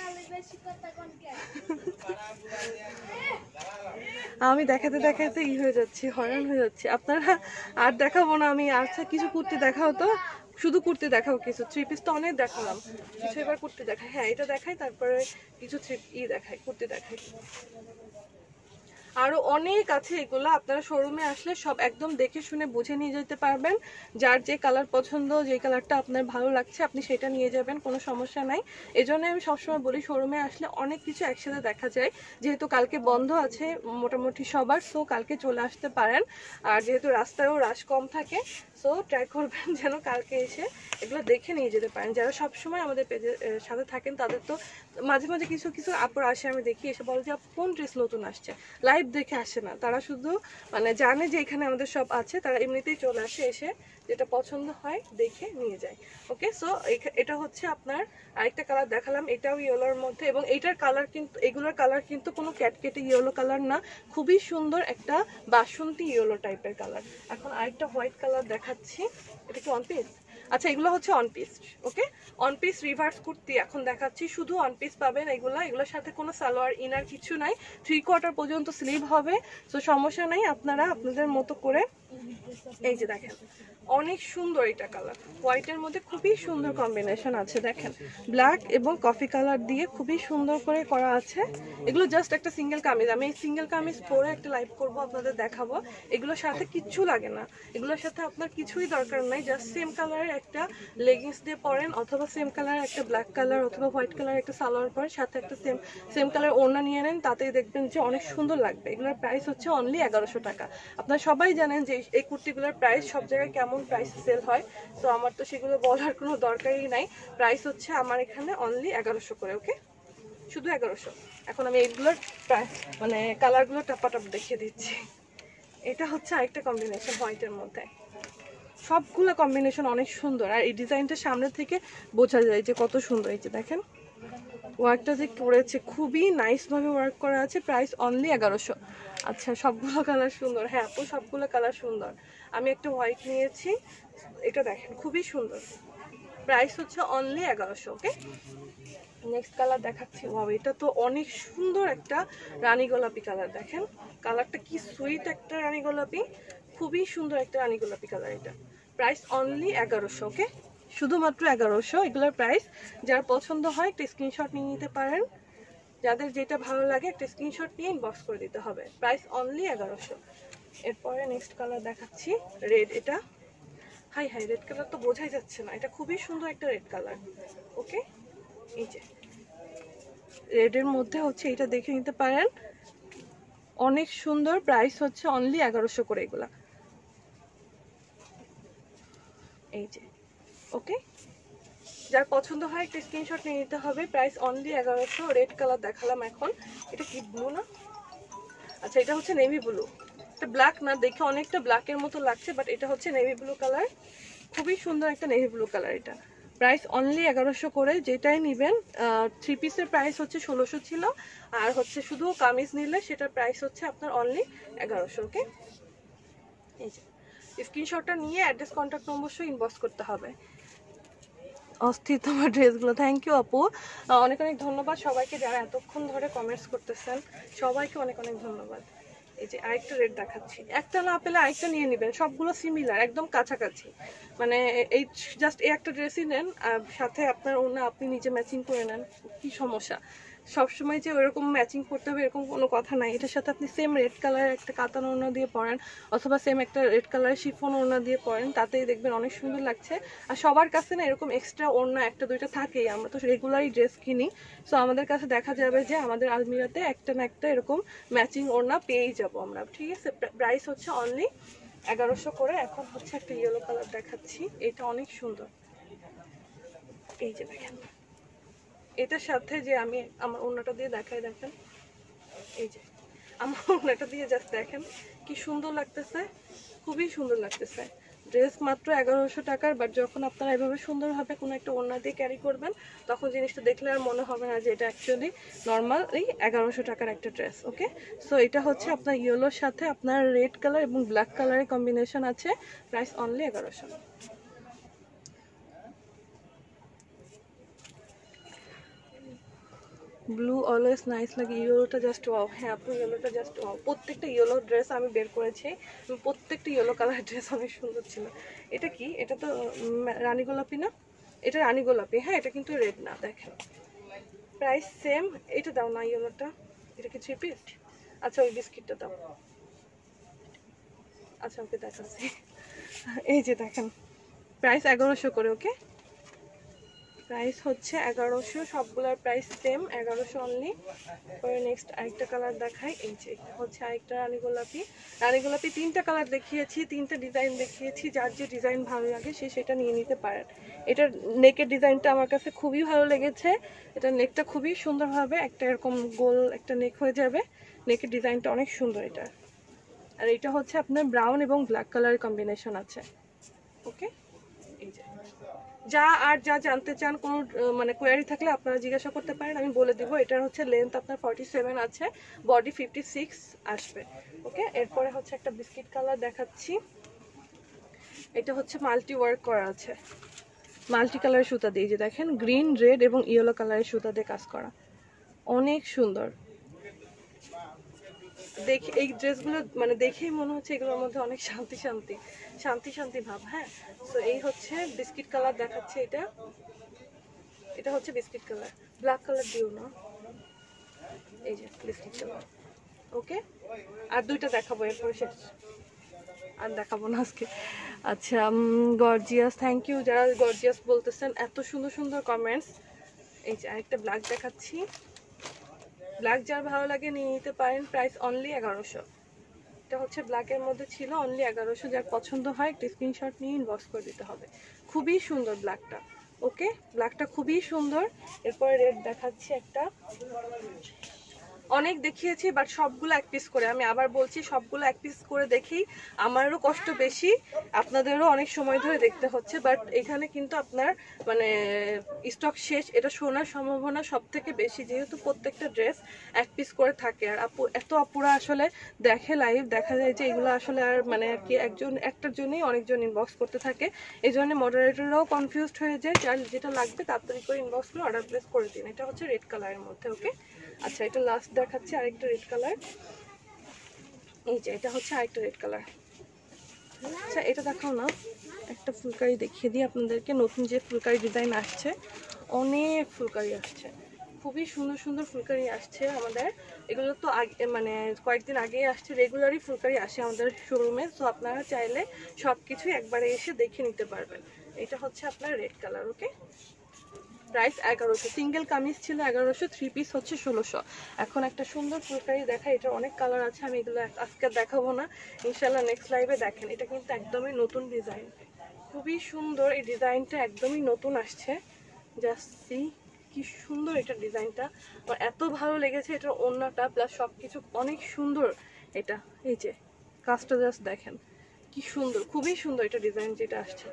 আমি দেখাতে দেখাতে হয়ে যাচ্ছি, হয়রান হয়ে যাচ্ছি। আপনারা আর দেখাবো না আমি। আচ্ছা কিছু কুর্তি দেখাও তো, শুধু কুর্তি দেখাও কিছু। থ্রি পিস তো অনেক দেখালাম, কিছু এবার কুর্তি দেখাই। হ্যাঁ এটা দেখাই, তারপরে কিছু দেখাই, কুর্তি দেখাই। আরো অনেক আছে এগুলো, আপনারা শোরুমে আসলে সব একদম দেখে শুনে বুঝে নিয়ে যেতে পারবেন। যার যে কালার পছন্দ, যে কালারটা আপনার ভালো লাগছে আপনি সেটা নিয়ে যাবেন, কোনো সমস্যা নাই। এজন্য আমি সবসময় বলি শোরুমে আসলে অনেক কিছু একসাথে দেখা যায়। যেহেতু কালকে বন্ধ আছে মোটামুটি সবার, সো কালকে চলে আসতে পারেন। আর যেহেতু রাস্তায়ও রাশ কম থাকে, সো ট্রাই করবেন যেন কালকে এসে এগুলো দেখে নিয়ে যেতে পারেন। যারা সবসময় আমাদের পেজের সাথে থাকেন তাদের তো মাঝে মাঝে কিছু কিছু আপুর আসে, আমি দেখি এসে বলে যে কোন ড্রেস নতুন আসছে, লাইভ দেখে আসে না। তারা শুধু মানে জানে যে এখানে আমাদের সব আছে, তারা এমনিতেই চলে আসে, এসে যেটা পছন্দ হয় দেখে নিয়ে যায়। ওকে, সো এটা হচ্ছে আপনার আরেকটা কালার দেখালাম, এটাও ইয়েলোর মধ্যে। এবং এইটার কালার কিন্তু, এগুলোর কালার কিন্তু কোনো ক্যাটকেটে ইয়েলো কালার না, খুবই সুন্দর একটা বাসন্তী ইয়েলো টাইপের কালার। এখন আরেকটা হোয়াইট কালার দেখাচ্ছি, এটা কি ওয়ান পিস? আচ্ছা এগুলো হচ্ছে one piece. Okay, one piece reverse kurti এখন দেখাচ্ছি, শুধু অন পিস পাবেন এগুলোর সাথে কোনো সালোয়ার ইনার কিছু নাই, 3/4 পর্যন্ত স্লিভ হবে। তো সমস্যা নাই, আপনারা আপনাদের মতো করে। এই যে দেখেন অনেক সুন্দর এটা কালার, হোয়াইটের মধ্যে খুবই সুন্দর কম্বিনেশন আছে। দেখেন ব্ল্যাক এবং কফি কালার দিয়ে খুবই সুন্দর করে করা আছে। এগুলো জাস্ট একটা সিঙ্গেল কামিজ, আমি এই সিঙ্গেল কামিজ পরে একটা লাইভ করব, আপনাদের দেখাবো। এগুলোর সাথে কিচ্ছু লাগে না, এগুলোর সাথে আপনার কিছুই দরকার নাই। জাস্ট সেম কালারের একটা লেগিংস দিয়ে পরেন, অথবা সেম কালারের একটা ব্ল্যাক কালার অথবা হোয়াইট কালার একটা সালোয়ার পরেন, সাথে একটা সেম কালার ওড়না নিয়ে নেন, তাতেই দেখবেন যে অনেক সুন্দর লাগবে। এগুলোর প্রাইস হচ্ছে অনলি 1100 টাকা। আপনারা সবাই জানেন যে এই কুর্তিগুলোর প্রাইস সব জায়গায় কেমন প্রাইস সেল হয়, তো আমার তো সেগুলো বলার কোনো দরকারই নাই। প্রাইস হচ্ছে আমার এখানে অনলি 1100 করে। ওকে, শুধু 1100। এখন আমি এইগুলোর মানে কালারগুলো টাপাটাপ দেখিয়ে দিচ্ছি। এটা হচ্ছে আরেকটা কম্বিনেশন হোয়াইটের মধ্যে, সবগুলো কম্বিনেশন অনেক সুন্দর। আর এই ডিজাইনটা সামনে থেকে বোঝা যায় যে কত সুন্দর। এই যে দেখেন ওয়ার্কটা যে করেছে, খুবই নাইস ভাবে ওয়ার্ক করা আছে। Price only 1100। আচ্ছা সবগুলো কালার সুন্দর, হ্যাঁ আপু সবগুলো কালার সুন্দর। আমি একটা হোয়াইট নিয়েছি, এটা দেখেন খুবই সুন্দর। প্রাইস হচ্ছে অনলি 1100। ওকে, নেক্সট কালার দেখাচ্ছি। ওয়াও, এটা তো অনেক সুন্দর একটা রানী গোলাপি কালার। দেখেন কালারটা কি সুইট একটা রানী গোলাপি, খুবই সুন্দর একটা রানী গোলাপি কালার। এটা প্রাইস অনলি 1100। ওকে, শুধুমাত্র 1100 এগুলোর প্রাইস। যার পছন্দ হয় একটা স্ক্রিনশট নিয়ে নিতে পারেন, যাদের যেটা ভালো লাগে একটা স্ক্রিনশট নিয়ে ইনবক্স করে দিতে হবে। Price only 1100। এরপরে নেক্সট কালার দেখাচ্ছি, রেড। এটা হাই হাই, রেড কালার তো বোঝাই যাচ্ছে না, এটা খুবই সুন্দর একটা রেড কালার। ওকে, এই যে রেডের মধ্যে হচ্ছে এটা দেখে নিতে পারেন, অনেক সুন্দর। প্রাইস হচ্ছে অনলি 1100 করে এগুলা। এই যে ওকে, যার পছন্দ হয় একটা স্ক্রিনশট নিয়ে নিতে হবে। Price only 1100। রেড কালার দেখালাম, এখন এটা কি ব্লু না? আচ্ছা এটা হচ্ছে নেভি ব্লু, এটা ব্ল্যাক না, দেখে অনেকটা ব্ল্যাকের মতো লাগছে, বাট এটা হচ্ছে নেভি ব্লু কালার, খুবই সুন্দর একটা নেভি ব্লু কালার। এটা প্রাইস অনলি 1100 করে। যেটাই নেবেন, থ্রি পিসের প্রাইস হচ্ছে 1600 ছিল, আর হচ্ছে শুধু কামিজ নিলে সেটার প্রাইস হচ্ছে আপনার অনলি 1100। ওকে, এই যে স্ক্রিনশটটা নিয়ে অ্যাড্রেস কন্ট্যাক্ট নম্বর সহ ইনবক্স করতে হবে। অস্থির তোমার ড্রেসগুলো, থ্যাংক ইউ আপু, অনেক অনেক ধন্যবাদ সবাইকে যারা এতক্ষণ ধরে কমেন্টস করতেছেন, সবাইকে অনেক অনেক ধন্যবাদ। এই যে আরেকটা রেড দেখাচ্ছি, একটা না পেলে আরেকটা নিয়ে নেবেন, সবগুলো সিমিলার একদম কাছাকাছি। মানে এই জাস্ট এই একটা ড্রেসই নেন, সাথে আপনার অন্য আপনি নিজে ম্যাচিং করে নেন, কি সমস্যা? সবসময় যে ওরকম ম্যাচিং করতে হবে এরকম কোনো কথা নাই। এটার সাথে আপনি সেম রেড কালারের একটা কাতান ওড়না দিয়ে পরেন, অথবা সেম একটা রেড কালারের শিফন ওড়না দিয়ে পরেন, তাতেই দেখবেন অনেক সুন্দর লাগছে। আর সবার কাছে না এরকম এক্সট্রা ওড়না একটা দুইটা থাকেই, আমরা তো রেগুলারই ড্রেস কিনি, সো আমাদের কাছে দেখা যাবে যে আমাদের আলমিরাতে একটা না একটা এরকম ম্যাচিং ওড়না পেয়েই যাবো আমরা। ঠিক আছে, প্রাইস হচ্ছে অনলি 1100 করে। এখন হচ্ছে একটা ইয়েলো কালার দেখাচ্ছি, এটা অনেক সুন্দর। এই যে দেখেন এটার সাথে যে আমি আমার ওড়নাটা দিয়ে দেখাই, দেখেন এই যে আমার ওড়নাটা দিয়ে জাস্ট দেখেন কি সুন্দর লাগতেছে, খুবই সুন্দর লাগতেছে। ড্রেস মাত্র 1100 টাকার, বাট যখন আপনারা এভাবে সুন্দরভাবে কোনো একটা ওড়না দিয়ে ক্যারি করবেন তখন জিনিসটা দেখলে আর মনে হবে না যে এটা অ্যাকচুয়ালি নর্মাল এই 1100 টাকার একটা ড্রেস। ওকে, সো এটা হচ্ছে আপনার ইয়েলোর সাথে আপনার রেড কালার এবং ব্ল্যাক কালারের কম্বিনেশন আছে, price only 1100। Blue always nice লাগে, ইয়েলোটা জাস্ট ওয়াও। হ্যাঁ আপু ইয়েলোটা জাস্ট ওয়াও, প্রত্যেকটা ইয়েলো ড্রেস আমি বের করেছি, প্রত্যেকটা ইয়েলো কালার ড্রেস অনেক সুন্দর ছিল। এটা কি, এটা তো রানী গোলাপি না? এটা রানী গোলাপি, হ্যাঁ এটা কিন্তু রেড না। দেখেন প্রাইস সেম। এটা দাও না ইয়েলোটা, এটা কি 3 পিস? আচ্ছা ওই বিস্কিটটা দাও। আচ্ছা ওকে দেখাচ্ছি। এই যে দেখেন প্রাইস 1100 করে। ওকে, প্রাইস হচ্ছে 1100, সবগুলোর প্রাইস সেম 1100 অনলি। পরে নেক্সট আরেকটা কালার দেখাই। এই যে হচ্ছে আরেকটা রানী গোলাপি। রানী গোলাপি 3টা কালার দেখিয়েছি, 3টা ডিজাইন দেখিয়েছি, যার যে ডিজাইন ভালো লাগে সে সেটা নিয়ে নিতে পারেন। এটার নেকের ডিজাইনটা আমার কাছে খুবই ভালো লেগেছে, এটা নেকটা খুবই সুন্দরভাবে একটা এরকম গোল একটা নেক হয়ে যাবে, নেকের ডিজাইনটা অনেক সুন্দর এটা। আর এটা হচ্ছে আপনার ব্রাউন এবং ব্ল্যাক কালারের কম্বিনেশন আছে। ওকে, এই যে যা আর যা জানতে চান কোনো মানে কোয়ারি থাকলে আপনারা জিজ্ঞাসা করতে পারেন, আমি বলে দিব। এটার হচ্ছে লেন্থ আপনার 47 আছে, বডি 56 আসবে। ওকে, এরপরে হচ্ছে একটা বিস্কিট কালার দেখাচ্ছি। এটা হচ্ছে মাল্টি ওয়ার্ক করা আছে, মাল্টি কালারের সুতা দিয়ে, যে দেখেন গ্রিন রেড এবং ইয়েলো কালারের সুতা দিয়ে কাজ করা, অনেক সুন্দর। দেখে এই ড্রেসগুলো মানে দেখেই মনে হচ্ছে এগুলোর মধ্যে অনেক শান্তি শান্তি শান্তি শান্তি ভাব। হ্যাঁ, তো এই হচ্ছে বিস্কিট কালার দেখাচ্ছে। এটা এটা হচ্ছে বিস্কিট কালার, ব্ল্যাক কালার দিও না। এই যে বিস্কিট কালার। ওকে, আর দুইটা দেখাবো এরপরে শেষ, আর দেখাবো না আজকে। আচ্ছা গর্জিয়াস, থ্যাংক ইউ যারা গর্জিয়াস বলতেছেন, এত সুন্দর সুন্দর কমেন্টস। এই যে আরেকটা ব্ল্যাক দেখাচ্ছি, ব্ল্যাক যার ভালো লাগে নিয়ে নিতে পারেন, প্রাইস অনলি 1100। এটা হচ্ছে ব্ল্যাকের মধ্যে ছিল, অনলি 1100। যার পছন্দ হয় একটা স্ক্রিনশট নিয়ে ইনবক্স করে দিতে হবে। খুবই সুন্দর ব্ল্যাকটা। ওকে, ব্ল্যাকটা খুবই সুন্দর। এরপরে রেড দেখাচ্ছি একটা, অনেক দেখিয়েছি বাট সবগুলো এক পিস করে, আমি আবার বলছি সবগুলো এক পিস করে দেখেই আমারও কষ্ট বেশি, আপনাদেরও অনেক সময় ধরে দেখতে হচ্ছে। বাট এখানে কিন্তু আপনার মানে স্টক শেষ, এটা শোনার সম্ভাবনা সব থেকে বেশি, যেহেতু প্রত্যেকটা ড্রেস এক পিস করে থাকে। আর আপু এত আপুরা আসলে দেখে লাইভ, দেখা যায় যে এগুলো আসলে আর মানে আর কি একজন একটার জন্যই অনেকজন ইনবক্স করতে থাকে, এই জন্য মডারেটররাও কনফিউজড হয়ে যায়। যার যেটা লাগবে তাড়াতাড়ি করে ইনবক্স করে অর্ডার প্লেস করে দিন। এটা হচ্ছে রেড কালারের মধ্যে। ওকে, আচ্ছা এটা লাস্ট দেখাচ্ছি আরেকটা রেড কালার। এই যে এটা হচ্ছে আরেকটা রেড কালার। আচ্ছা এটা দেখাও না, একটা ফুলকারি দেখিয়ে দিই আপনাদেরকে, নতুন যে ফুলকারি ডিজাইন আসছে, অনেক ফুলকারি আসছে, খুবই সুন্দর সুন্দর ফুলকারি আসছে আমাদের। এগুলো তো আগে মানে কয়েকদিন আগেই আসছে, রেগুলারই ফুলকারি আসে আমাদের শোরুমে। সো আপনারা চাইলে সব কিছুই একবারে এসে দেখে নিতে পারবেন। এটা হচ্ছে আপনার red colour. Okay, price 1100, single kameez ছিল 1100, 3 পিস হচ্ছে 1600। এখন একটা সুন্দর ফুলকারি দেখা, এটা অনেক কালার আছে, আমি এগুলো আজকে দেখাবো না, ইনশাল্লাহ নেক্সট লাইভে দেখেন। এটা কিন্তু একদমই নতুন ডিজাইন, খুবই সুন্দর এই ডিজাইনটা, একদমই নতুন আসছে। জাস্ট সি কি সুন্দর এটা ডিজাইনটা, আমার এত ভালো লেগেছে। এটার ওড়নাটা প্লাস সব কিছু অনেক সুন্দর। এটা এই যে কাজটা জাস্ট দেখেন কি সুন্দর, খুবই সুন্দর এটা ডিজাইন যেটা আসছে।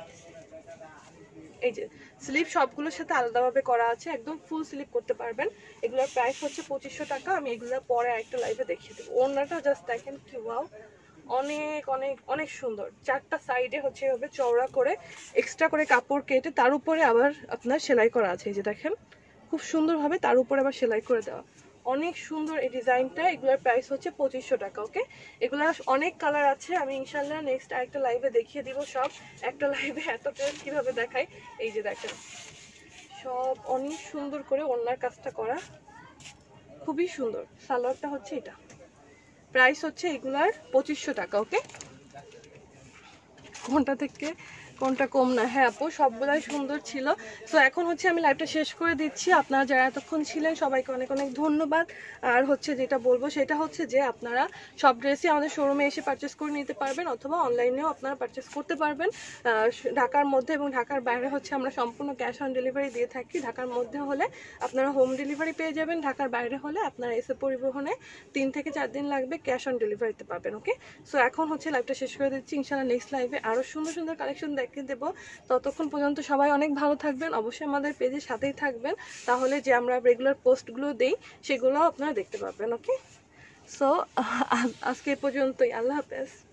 এই যে স্লিপ সবগুলোর সাথে আলাদাভাবে করা আছে, একদম ফুল স্লিপ করতে পারবেন। এগুলোর প্রাইস হচ্ছে 2500 টাকা। আমি এগুলো পরে একটা লাইভে দেখিয়ে দেবো। ওড়নাটা জাস্ট দেখেন কি ওয়াও, অনেক অনেক অনেক সুন্দর। চারটা সাইডে হচ্ছে এভাবে চওড়া করে এক্সট্রা করে কাপড় কেটে তার উপরে আবার আপনার সেলাই করা আছে। এই যে দেখেন খুব সুন্দরভাবে তার উপরে আবার সেলাই করে দেওয়া, অনেক সুন্দর এই ডিজাইনটা। এগুলোর প্রাইস হচ্ছে 2500 টাকা। ওকে, এগুলো অনেক কালার আছে, আমি ইনশাল্লাহ নেক্সট আরেকটা লাইভে দেখিয়ে দিব সব। একটা লাইভে এত ড্রেস কিভাবে দেখাই। এই যে দেখেন সব অনেক সুন্দর করে ওড়নার কাজটা করা, খুবই সুন্দর। সালোয়ারটা হচ্ছে এটা, প্রাইস হচ্ছে এগুলার 2500 টাকা। ওকে, কোনটা থেকে কোনটা কম না? হ্যাঁ আপু, সবগুলাই সুন্দর ছিল। তো এখন হচ্ছে আমি লাইভটা শেষ করে দিচ্ছি। আপনারা যারা এতক্ষণ ছিলেন সবাইকে অনেক অনেক ধন্যবাদ। আর হচ্ছে যেটা বলবো সেটা হচ্ছে যে আপনারা সব ড্রেসই আমাদের শোরুমে এসে পারচেস করে নিতে পারবেন, অথবা অনলাইনেও আপনারা পারচেস করতে পারবেন। ঢাকার মধ্যে এবং ঢাকার বাইরে হচ্ছে আমরা সম্পূর্ণ ক্যাশ অন ডেলিভারি দিয়ে থাকি। ঢাকার মধ্যে হলে আপনারা হোম ডেলিভারি পেয়ে যাবেন, ঢাকার বাইরে হলে আপনারা এসে পরিবহনে 3 থেকে 4 দিন লাগবে, ক্যাশ অন ডেলিভারিতে পাবেন। ওকে, সো এখন হচ্ছে লাইভটা শেষ করে দিচ্ছি। ইনশাআল্লাহ নেক্সট লাইভে আরও সুন্দর সুন্দর কালেকশন দেখে দেবো। ততক্ষণ পর্যন্ত সবাই অনেক ভালো থাকবেন, অবশ্যই আমাদের পেজের সাথেই থাকবেন, তাহলে যে আমরা রেগুলার পোস্টগুলো দেই সেগুলোও আপনারা দেখতে পাবেন। ওকে, সো আজকে পর্যন্তই, আল্লাহ হাফেজ।